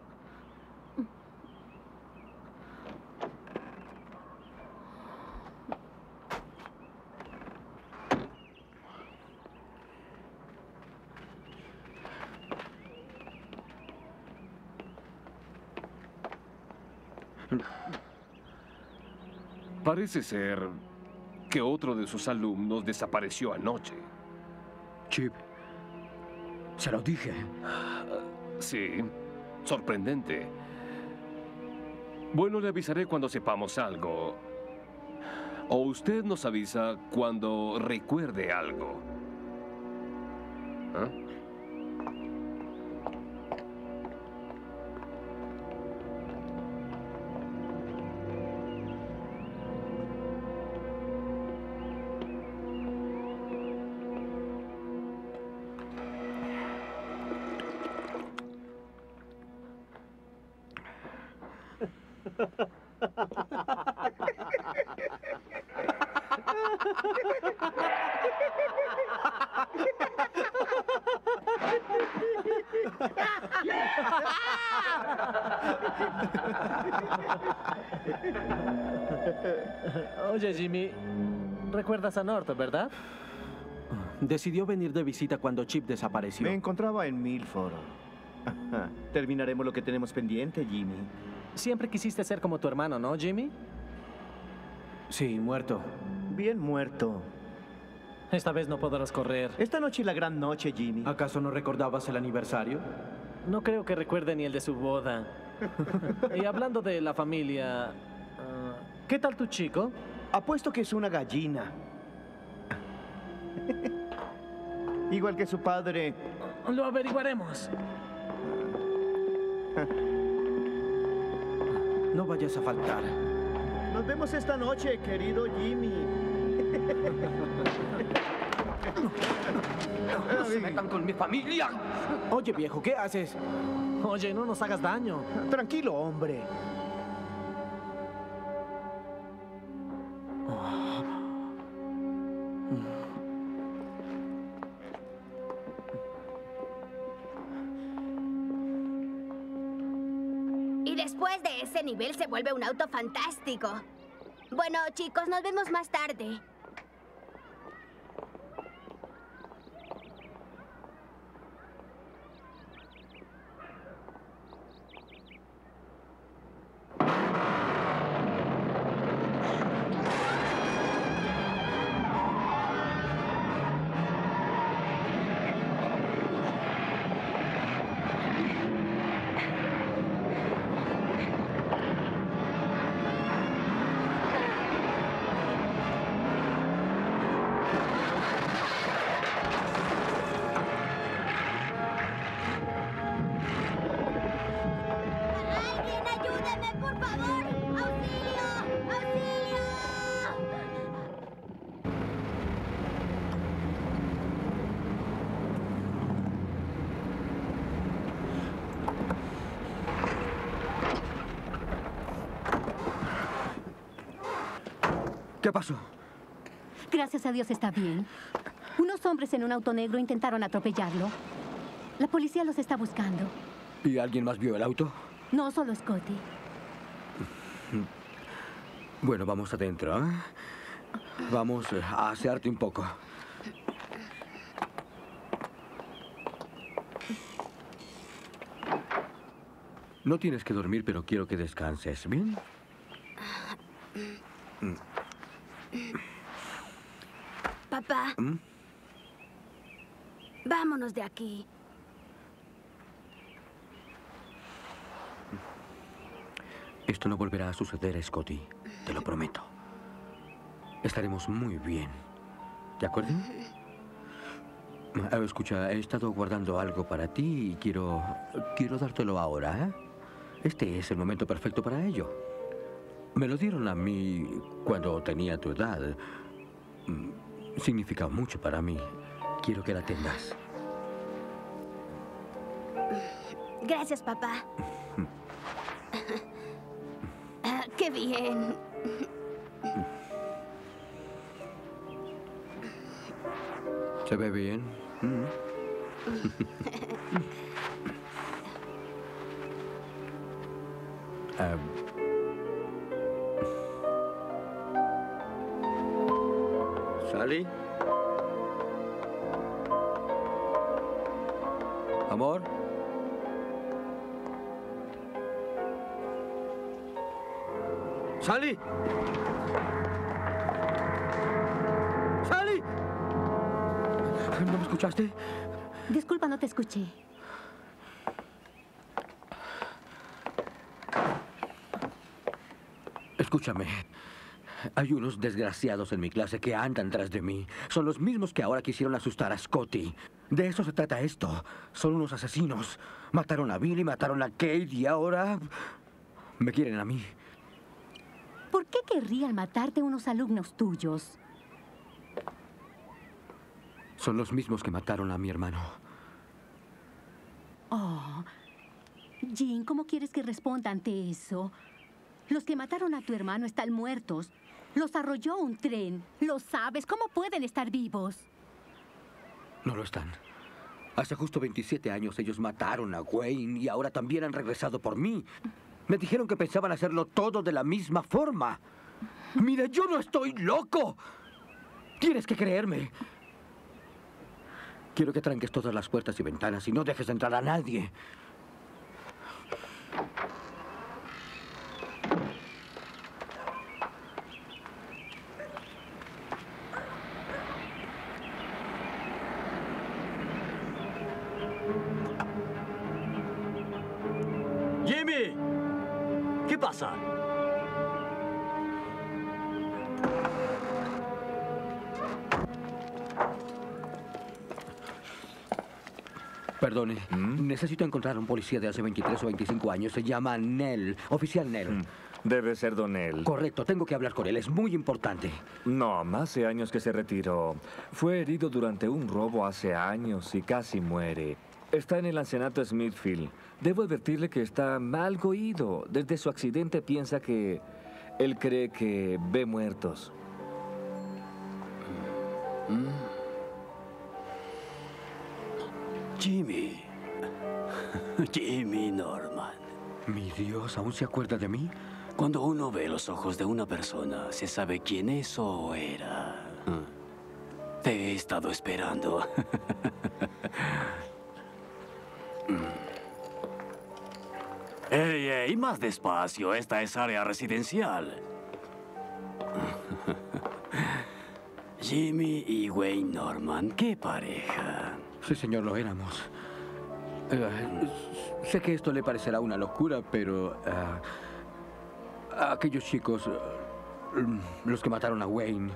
Parece ser que otro de sus alumnos desapareció anoche. Chip, se lo dije. Sí, sorprendente. Bueno, le avisaré cuando sepamos algo. O usted nos avisa cuando recuerde algo. ¿Ah? Oye, Jimmy, recuerdas a Norton, ¿verdad? Decidió venir de visita cuando Chip desapareció. Me encontraba en Milford. Terminaremos lo que tenemos pendiente, Jimmy. Siempre quisiste ser como tu hermano, ¿no, Jimmy? Sí, muerto. Bien muerto. Esta vez no podrás correr. Esta noche es la gran noche, Jimmy. ¿Acaso no recordabas el aniversario? No creo que recuerde ni el de su boda. Y hablando de la familia, ¿qué tal tu chico? Apuesto que es una gallina. Igual que su padre. Lo averiguaremos. No vayas a faltar. Nos vemos esta noche, querido Jimmy. No se metan con mi familia. Oye, viejo, ¿qué haces? Oye, no nos hagas daño. Tranquilo, hombre. Y después de ese nivel se vuelve un auto fantástico. Bueno, chicos, nos vemos más tarde. ¿Qué pasó? Gracias a Dios está bien. Unos hombres en un auto negro intentaron atropellarlo. La policía los está buscando. ¿Y alguien más vio el auto? No, solo Scotty. Bueno, vamos adentro, ¿eh? Vamos a asearte un poco. No tienes que dormir, pero quiero que descanses, ¿bien? Papá. Vámonos de aquí. Esto no volverá a suceder, Scotty. Te lo prometo. Estaremos muy bien. ¿De acuerdo? Escucha, he estado guardando algo para ti y quiero dártelo ahora, ¿eh? Este es el momento perfecto para ello. Me lo dieron a mí cuando tenía tu edad. Significa mucho para mí. Quiero que la tengas. Gracias, papá. ¡Qué bien! ¿Se ve bien? ¿Sally? ¿Amor? ¡Sally! ¡Sally! ¿No me escuchaste? Disculpa, no te escuché. Escúchame. Hay unos desgraciados en mi clase que andan tras de mí. Son los mismos que ahora quisieron asustar a Scotty. De eso se trata esto. Son unos asesinos. Mataron a Billy, mataron a Kate y ahora me quieren a mí. ¿Por qué querrían matarte unos alumnos tuyos? Son los mismos que mataron a mi hermano. Oh, Jim, ¿cómo quieres que responda ante eso? Los que mataron a tu hermano están muertos. Los arrolló un tren. Lo sabes. ¿Cómo pueden estar vivos? No lo están. Hace justo 27 años ellos mataron a Wayne y ahora también han regresado por mí. Me dijeron que pensaban hacerlo todo de la misma forma. Mira, yo no estoy loco. Tienes que creerme. Quiero que tranques todas las puertas y ventanas y no dejes entrar a nadie. ¡Jimmy! ¿Qué pasa? Perdone, necesito encontrar a un policía de hace 23 o 25 años. Se llama Nell, oficial Nell. Debe ser Don Nell. Correcto, tengo que hablar con él, es muy importante. No, hace años que se retiró. Fue herido durante un robo hace años y casi muere. Está en el ancianato Smithfield. Debo advertirle que está algo oído. Desde su accidente piensa que él cree que ve muertos. Jimmy. Jimmy Norman. Mi Dios, ¿aún se acuerda de mí? Cuando uno ve los ojos de una persona, se sabe quién es o era. Te he estado esperando. ¡Ey, ey! Más despacio. Esta es área residencial. Jimmy y Wayne Norman, qué pareja. Sí, señor, lo éramos. Sé que esto le parecerá una locura, pero aquellos chicos, los que mataron a Wayne,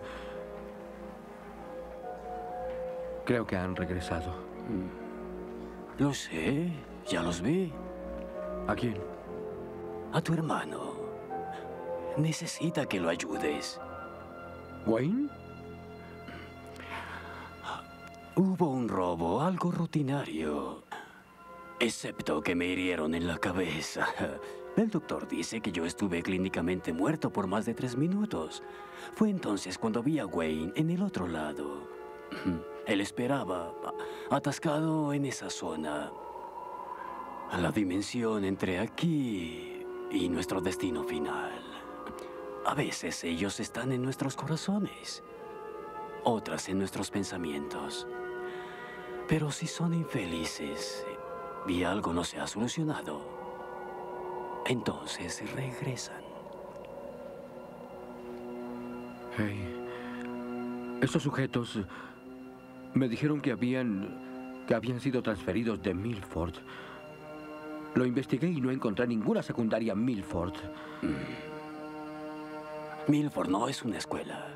creo que han regresado. Lo sé, ya los vi. ¿A quién? A tu hermano. Necesita que lo ayudes. ¿Wayne? Hubo un robo, algo rutinario. Excepto que me hirieron en la cabeza. El doctor dice que yo estuve clínicamente muerto por más de 3 minutos. Fue entonces cuando vi a Wayne en el otro lado. Él esperaba, atascado en esa zona. La dimensión entre aquí y nuestro destino final. A veces ellos están en nuestros corazones, otras en nuestros pensamientos. Pero si son infelices y algo no se ha solucionado, entonces regresan. Hey, esos sujetos me dijeron que habían sido transferidos de Milford. Lo investigué y no encontré ninguna secundaria Milford. Milford no es una escuela.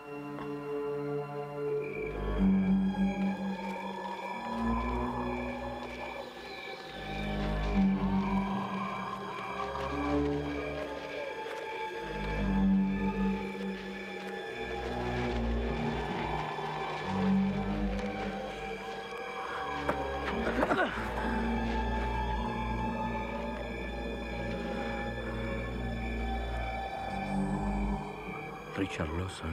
Richard Lawson.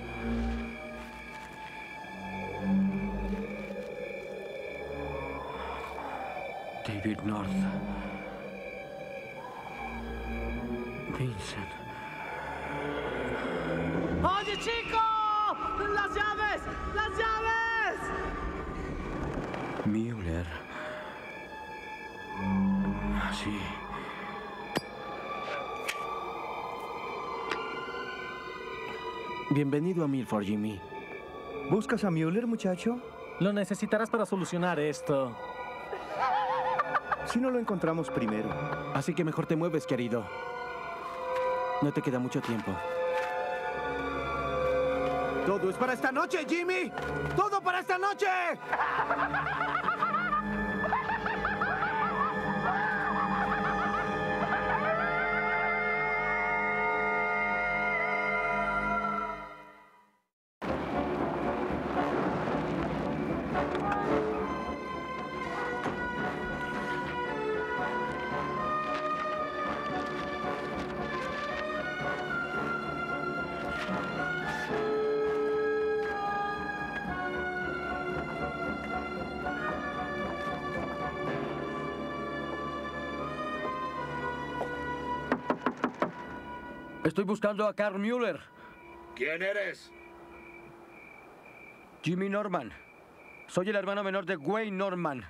David North. Vincent. ¡Oye, chico! ¡Las llaves! ¡Las llaves! Mueller. Sí. Bienvenido a Milford, Jimmy. ¿Buscas a Mueller, muchacho? Lo necesitarás para solucionar esto. Si no lo encontramos primero. Así que mejor te mueves, querido. No te queda mucho tiempo. ¡Todo es para esta noche, Jimmy! ¡Todo para esta noche! Estoy buscando a Carl Mueller. ¿Quién eres? Jimmy Norman. Soy el hermano menor de Wayne Norman.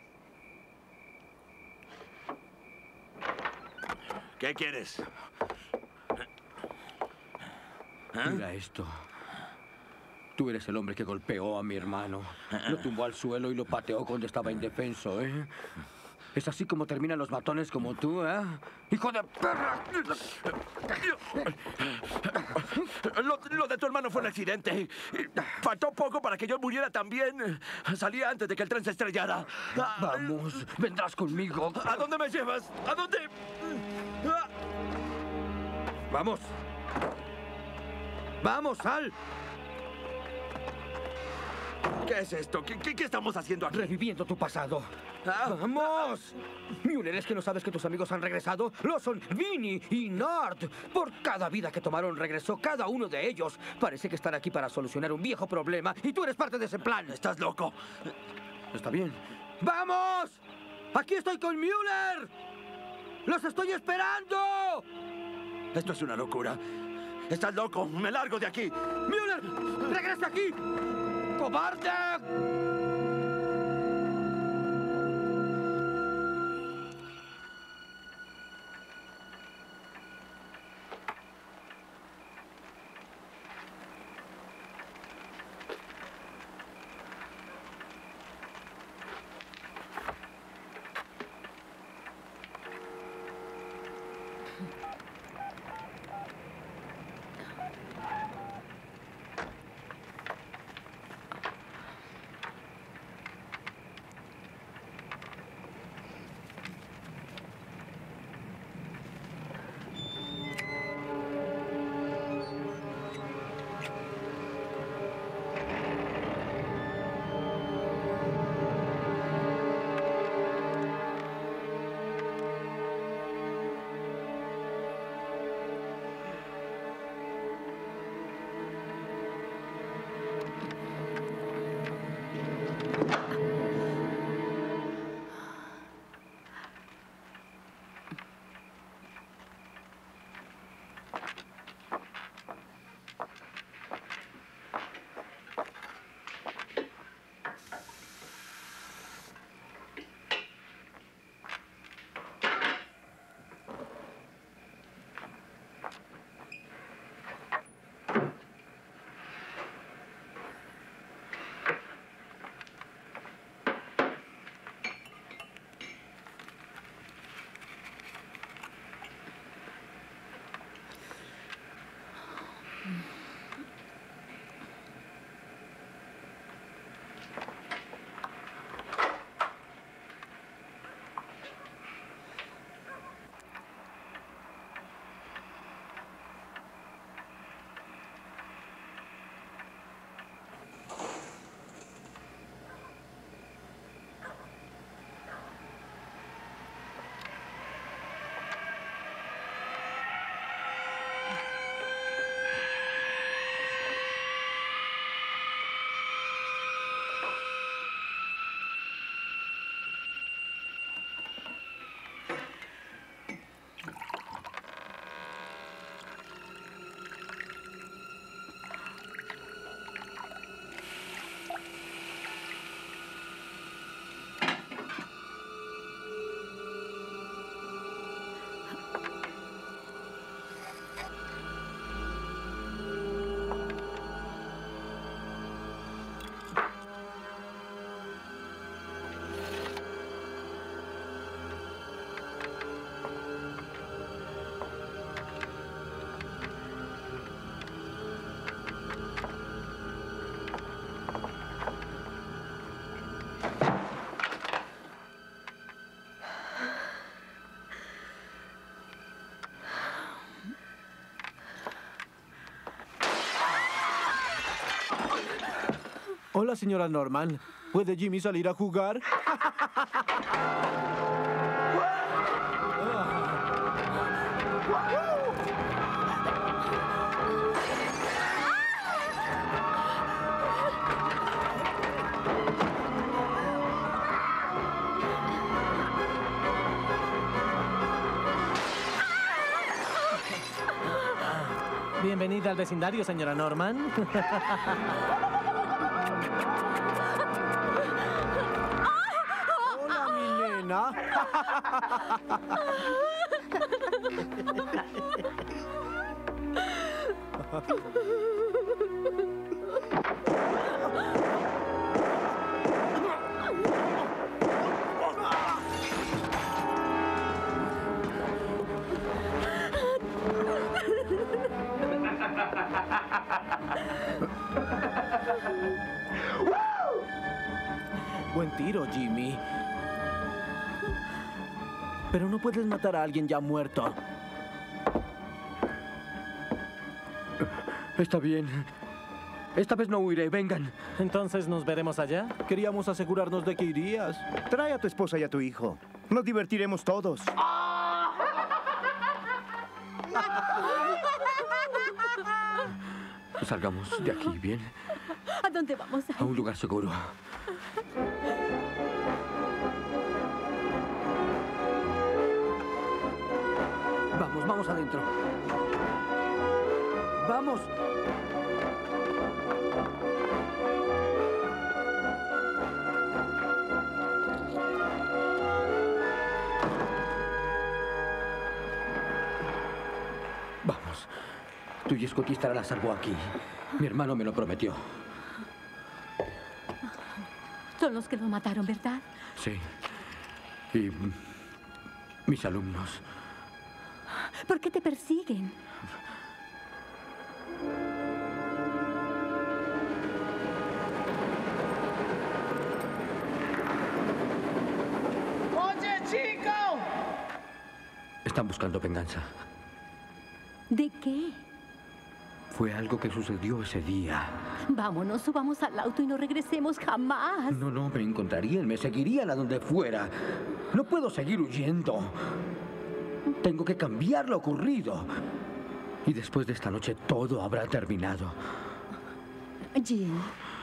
¿Qué quieres? Mira esto. Tú eres el hombre que golpeó a mi hermano. Lo tumbó al suelo y lo pateó cuando estaba indefenso, ¿eh? ¿Es así como terminan los matones como tú, eh? ¡Hijo de perra! Lo de tu hermano fue un accidente. Faltó poco para que yo muriera también. Salí antes de que el tren se estrellara. Vamos, vendrás conmigo. ¿A dónde me llevas? ¿A dónde? Vamos. Vamos, Sal. ¿Qué es esto? ¿Qué estamos haciendo aquí? Reviviendo tu pasado. ¡Vamos! Mueller, ¿es que no sabes que tus amigos han regresado? Lawson, Vinny y Nord. Por cada vida que tomaron regresó cada uno de ellos. Parece que están aquí para solucionar un viejo problema y tú eres parte de ese plan. ¿Estás loco? Está bien. ¡Vamos! ¡Aquí estoy con Mueller! ¡Los estoy esperando! Esto es una locura. Estás loco. Me largo de aquí. ¡Mueller! ¡Regresa aquí! ¡Cobarde! Hola, señora Norman. ¿Puede Jimmy salir a jugar? Bienvenida al vecindario, señora Norman. Hola, mi nena. Buen tiro, Jimmy. Pero no puedes matar a alguien ya muerto. Está bien. Esta vez no huiré, vengan. Entonces nos veremos allá. Queríamos asegurarnos de que irías. Trae a tu esposa y a tu hijo. Nos divertiremos todos. Salgamos de aquí, ¿bien? ¿A dónde vamos? A un lugar seguro. Vamos, vamos adentro. ¡Vamos! Vamos. Tú y Scotty estarán a salvo aquí. Mi hermano me lo prometió. Son los que lo mataron, ¿verdad? Sí. Y mis alumnos. ¿Por qué te persiguen? ¡Oye, chico! Están buscando venganza. ¿De qué? Fue algo que sucedió ese día. Vámonos, subamos al auto y no regresemos jamás. No, me encontrarían, me seguirían a donde fuera. No puedo seguir huyendo. Tengo que cambiar lo ocurrido. Y después de esta noche todo habrá terminado. Jim,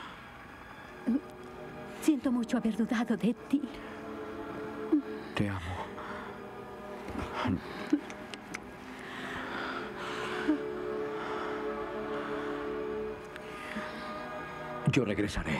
siento mucho haber dudado de ti. Te amo. Yo regresaré.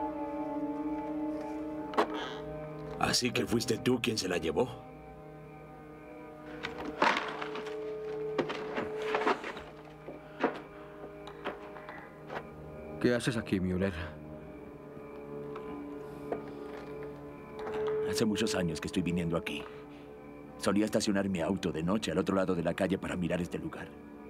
¿Así que fuiste tú quien se la llevó? ¿Qué haces aquí, Müller? Hace muchos años que estoy viniendo aquí. Solía estacionar mi auto de noche al otro lado de la calle para mirar este lugar.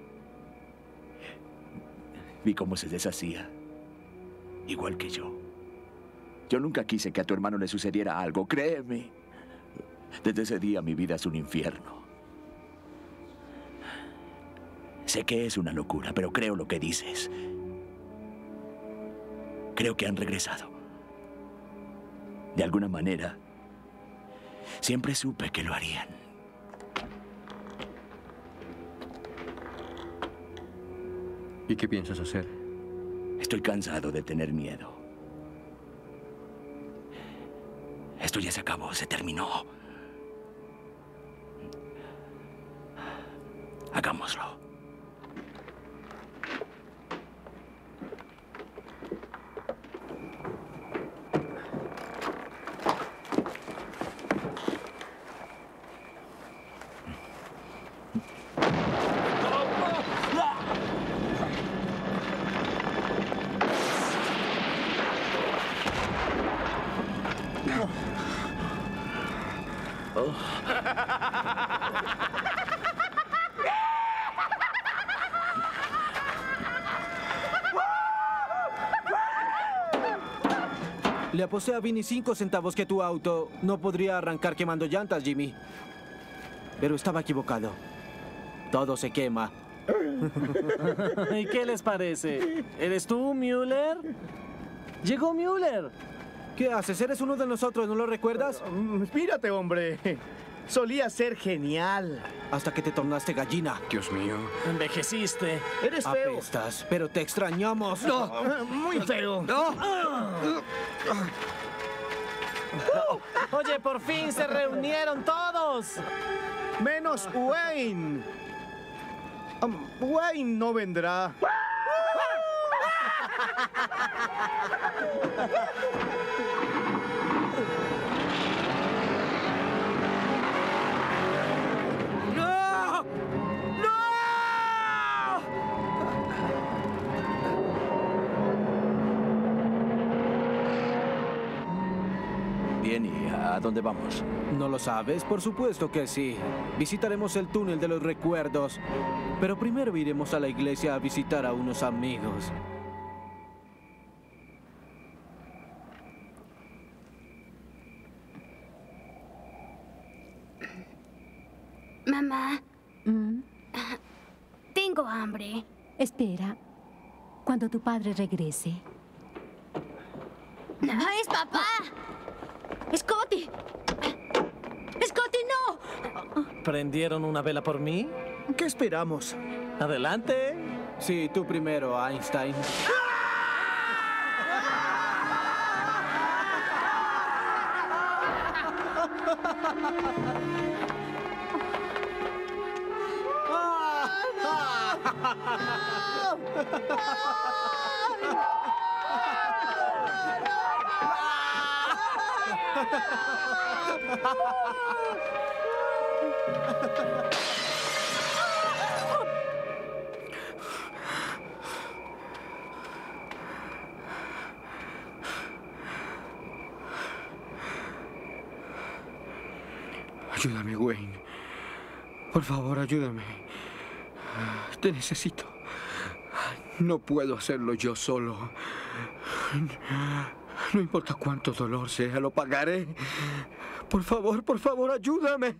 Vi cómo se deshacía, igual que yo. Yo nunca quise que a tu hermano le sucediera algo, créeme. Desde ese día mi vida es un infierno. Sé que es una locura, pero creo lo que dices. Creo que han regresado. De alguna manera, siempre supe que lo harían. ¿Y qué piensas hacer? Estoy cansado de tener miedo. Esto ya se acabó, se terminó. Hagámoslo. Le aposté a Vinny 5 centavos que tu auto no podría arrancar quemando llantas, Jimmy. Pero estaba equivocado. Todo se quema. ¿Y qué les parece? ¿Eres tú, Müller? ¡Llegó Müller! ¿Qué haces? ¿Eres uno de nosotros? ¿No lo recuerdas? Mírate, hombre. Solía ser genial. Hasta que te tornaste gallina. Dios mío. Envejeciste. Eres feo. Apestas, pero te extrañamos. No, muy feo. No. Oye, por fin se reunieron todos. Menos Wayne. Wayne no vendrá. ¡No! ¡No! Bien, ¿y a dónde vamos? ¿No lo sabes? Por supuesto que sí. Visitaremos el túnel de los recuerdos. Pero primero iremos a la iglesia a visitar a unos amigos. Mamá. Tengo hambre. Espera. Cuando tu padre regrese. ¡No, es papá! ¡Scotty! ¡Scotty, no! ¿Prendieron una vela por mí? ¿Qué esperamos? Adelante. Sí, tú primero, Einstein. Ayúdame, Wayne. Por favor, ayúdame. Te necesito. No puedo hacerlo yo solo. No importa cuánto dolor sea, lo pagaré. Por favor, ayúdame.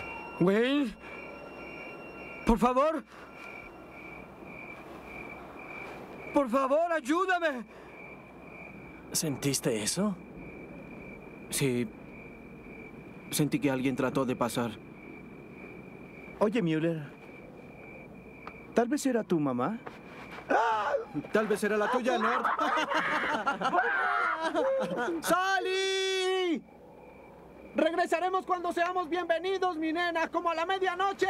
Wayne, por favor. Por favor, ayúdame. ¿Sentiste eso? Sí. Sentí que alguien trató de pasar. Oye, Müller. ¿Tal vez era tu mamá? Tal vez era la tuya, Nord. ¡Sally! Regresaremos cuando seamos bienvenidos, mi nena, como a la medianoche.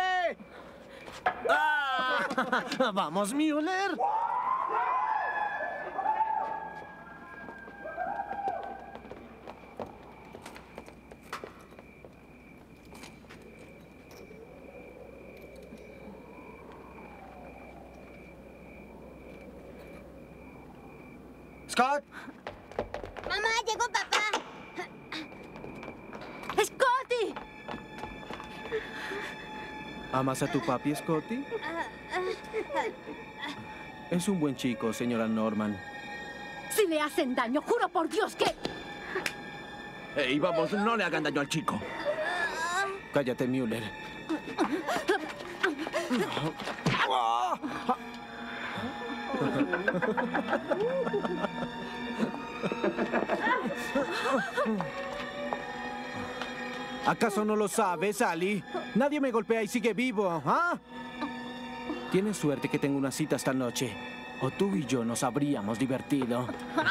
¡Vamos, Müller! ¡Scott! Mamá, llegó papá. ¡Scotty! ¿Amas a tu papi, Scotty? Es un buen chico, señora Norman. Si le hacen daño, juro por Dios que... Ey, vamos, no le hagan daño al chico. Cállate, Müller. ¿Acaso no lo sabes, Sally? Nadie me golpea y sigue vivo, ¿ah? Tienes suerte que tengo una cita esta noche, o tú y yo nos habríamos divertido.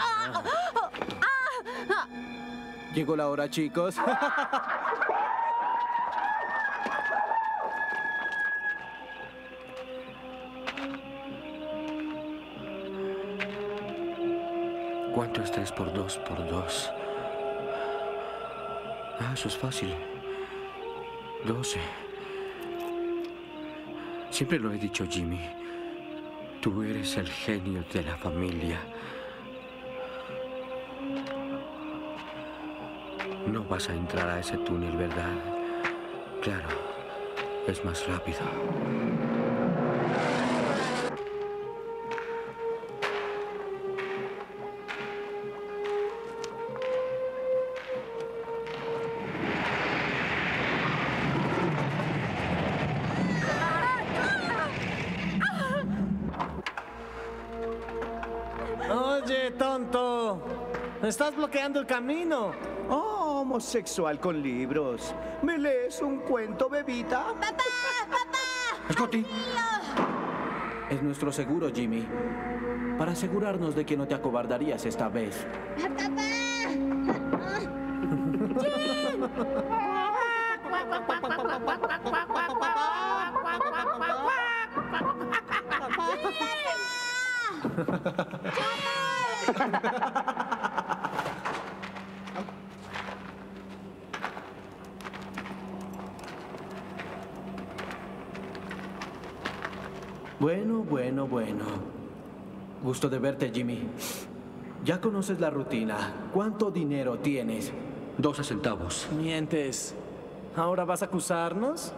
Llegó la hora, chicos. ¿Cuánto es 3 por 2 por 2? Ah, eso es fácil. 12. Siempre lo he dicho, Jimmy. Tú eres el genio de la familia. No vas a entrar a ese túnel, ¿verdad? Claro, es más rápido. Oye, tonto. Estás bloqueando el camino. Oh, homosexual con libros. ¿Me lees un cuento, bebita? ¡Papá! ¡Papá! Scotty. Es nuestro seguro, Jimmy. Para asegurarnos de que no te acobardarías esta vez. ¡Papá! Bueno. Gusto de verte, Jimmy. Ya conoces la rutina. ¿Cuánto dinero tienes? 12 centavos. Mientes. ¿Ahora vas a acusarnos?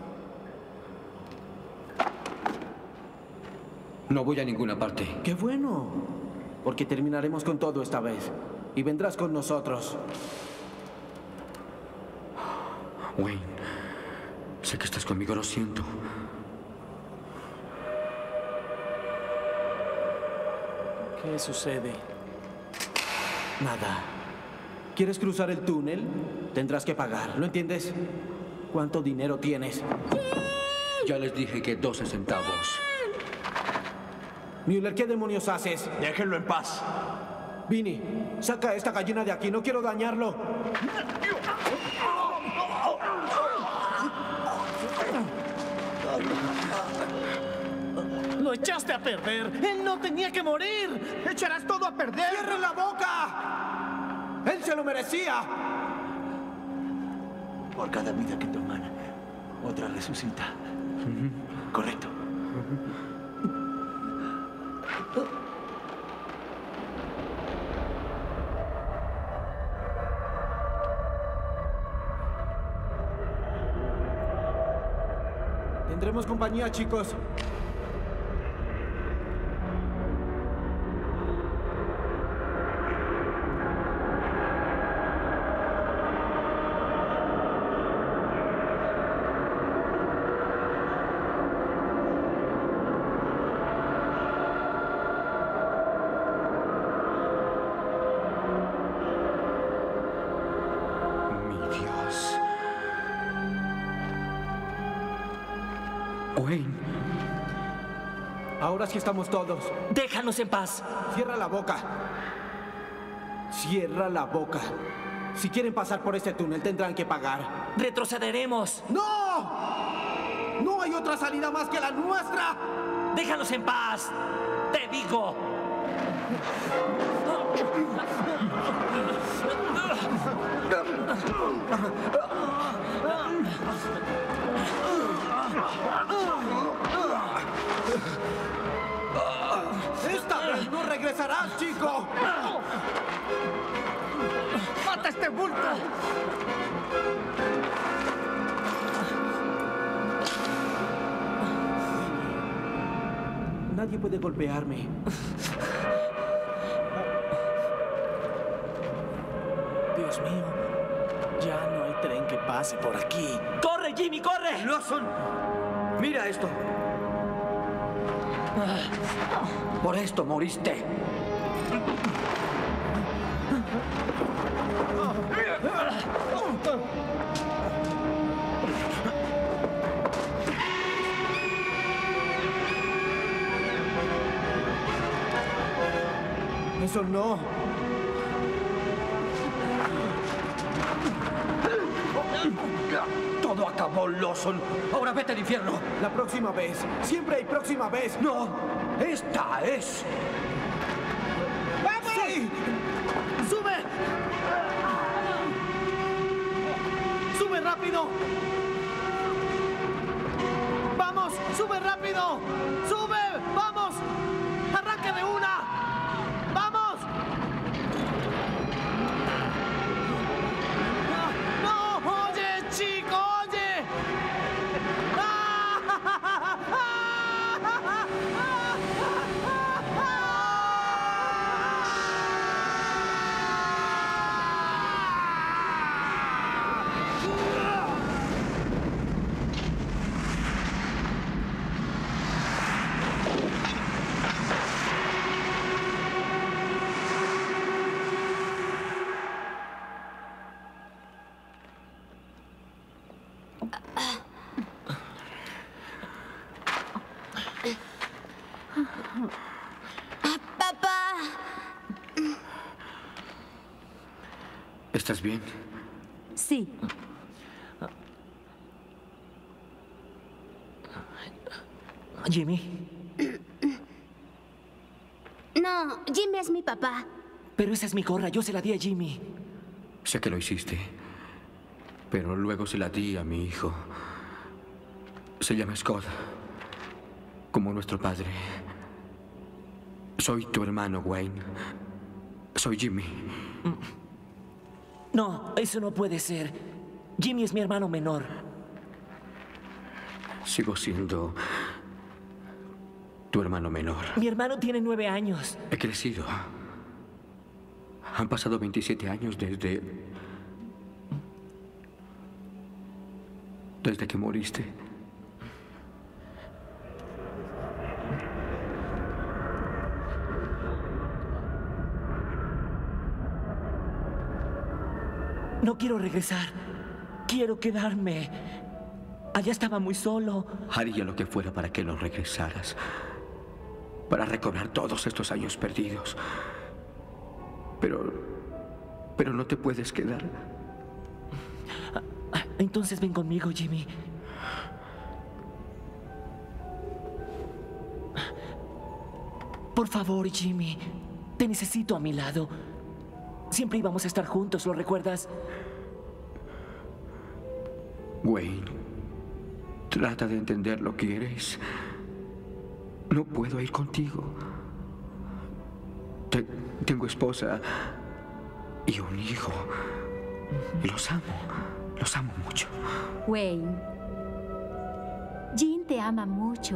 No voy a ninguna parte. ¡Qué bueno! Porque terminaremos con todo esta vez. Y vendrás con nosotros. Wayne, sé que estás conmigo, lo siento. ¿Qué sucede? Nada. ¿Quieres cruzar el túnel? Tendrás que pagar, ¿lo entiendes? ¿Cuánto dinero tienes? Ya les dije que 12 centavos. Müller, ¿qué demonios haces? Déjenlo en paz. Vinny, saca a esta gallina de aquí, no quiero dañarlo. ¡Lo echaste a perder! ¡Él no tenía que morir! ¡Echarás todo a perder! ¡Cierre la boca! ¡Él se lo merecía! Por cada vida que toman, otra resucita. Correcto. Tendremos compañía, chicos. Wayne. Ahora sí estamos todos. ¡Déjanos en paz! Cierra la boca. Cierra la boca. Si quieren pasar por este túnel, tendrán que pagar. ¡Retrocederemos! ¡No! ¡No hay otra salida más que la nuestra! ¡Déjanos en paz! ¡Te digo! ¡Esta vez no regresarás, chico! ¡Mata a este bulto! Nadie puede golpearme. Dios mío, ya no hay tren que pase por aquí. ¡Corre, Jimmy, corre! ¡Lawson! ¡Mira esto! Por esto moriste. Eso no. Todo acabó, Lawson. Ahora vete al infierno. La próxima vez. Siempre hay próxima vez. No, esta es. ¡Vamos! ¡Sí! ¡Sube! ¡Sube rápido! ¡Vamos! ¡Sube rápido! ¡Sube! ¡Vamos! ¡Arranque de una! ¡Vamos! ¡No! ¡No! ¡Oye, chico! ¡Oye! Papá. ¿Estás bien? Sí. Jimmy. No, Jimmy es mi papá. Pero esa es mi gorra, yo se la di a Jimmy. Sé que lo hiciste, pero luego se la di a mi hijo. Se llama Scott, como nuestro padre. Soy tu hermano, Wayne. Soy Jimmy. No, eso no puede ser. Jimmy es mi hermano menor. Sigo siendo tu hermano menor. Mi hermano tiene 9 años. He crecido. Han pasado 27 años desde que moriste. No quiero regresar. Quiero quedarme. Allá estaba muy solo. Haría lo que fuera para que no regresaras. Para recobrar todos estos años perdidos. Pero no te puedes quedar. Entonces ven conmigo, Jimmy. Por favor, Jimmy. Te necesito a mi lado. Siempre íbamos a estar juntos, ¿lo recuerdas? Wayne, trata de entender lo que eres. No puedo ir contigo. Tengo esposa y un hijo. Y los amo mucho. Wayne, Jean te ama mucho.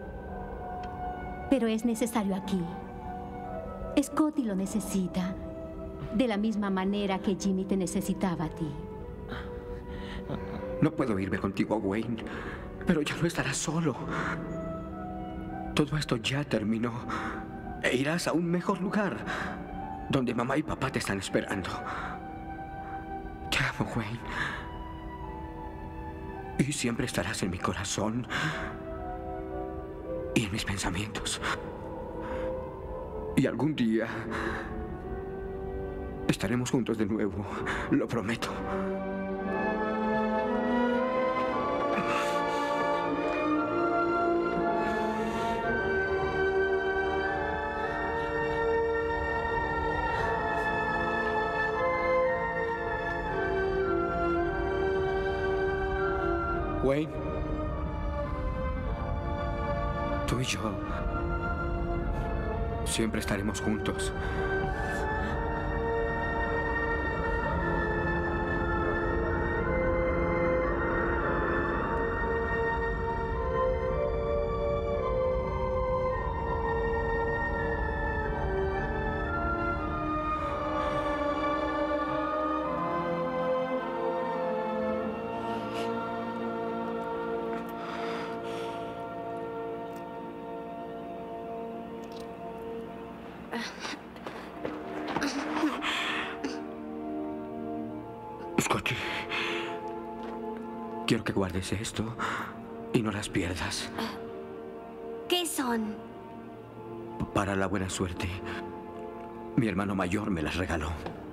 Pero es necesario aquí. Scotty lo necesita. De la misma manera que Jimmy te necesitaba a ti. No puedo irme contigo, Wayne. Pero ya no estarás solo. Todo esto ya terminó. E irás a un mejor lugar. Donde mamá y papá te están esperando. Te amo, Wayne. Y siempre estarás en mi corazón. y en mis pensamientos. Y algún día estaremos juntos de nuevo, lo prometo. Wayne, tú y yo siempre estaremos juntos. Scotty, quiero que guardes esto y no las pierdas. ¿Qué son? Para la buena suerte. Mi hermano mayor me las regaló.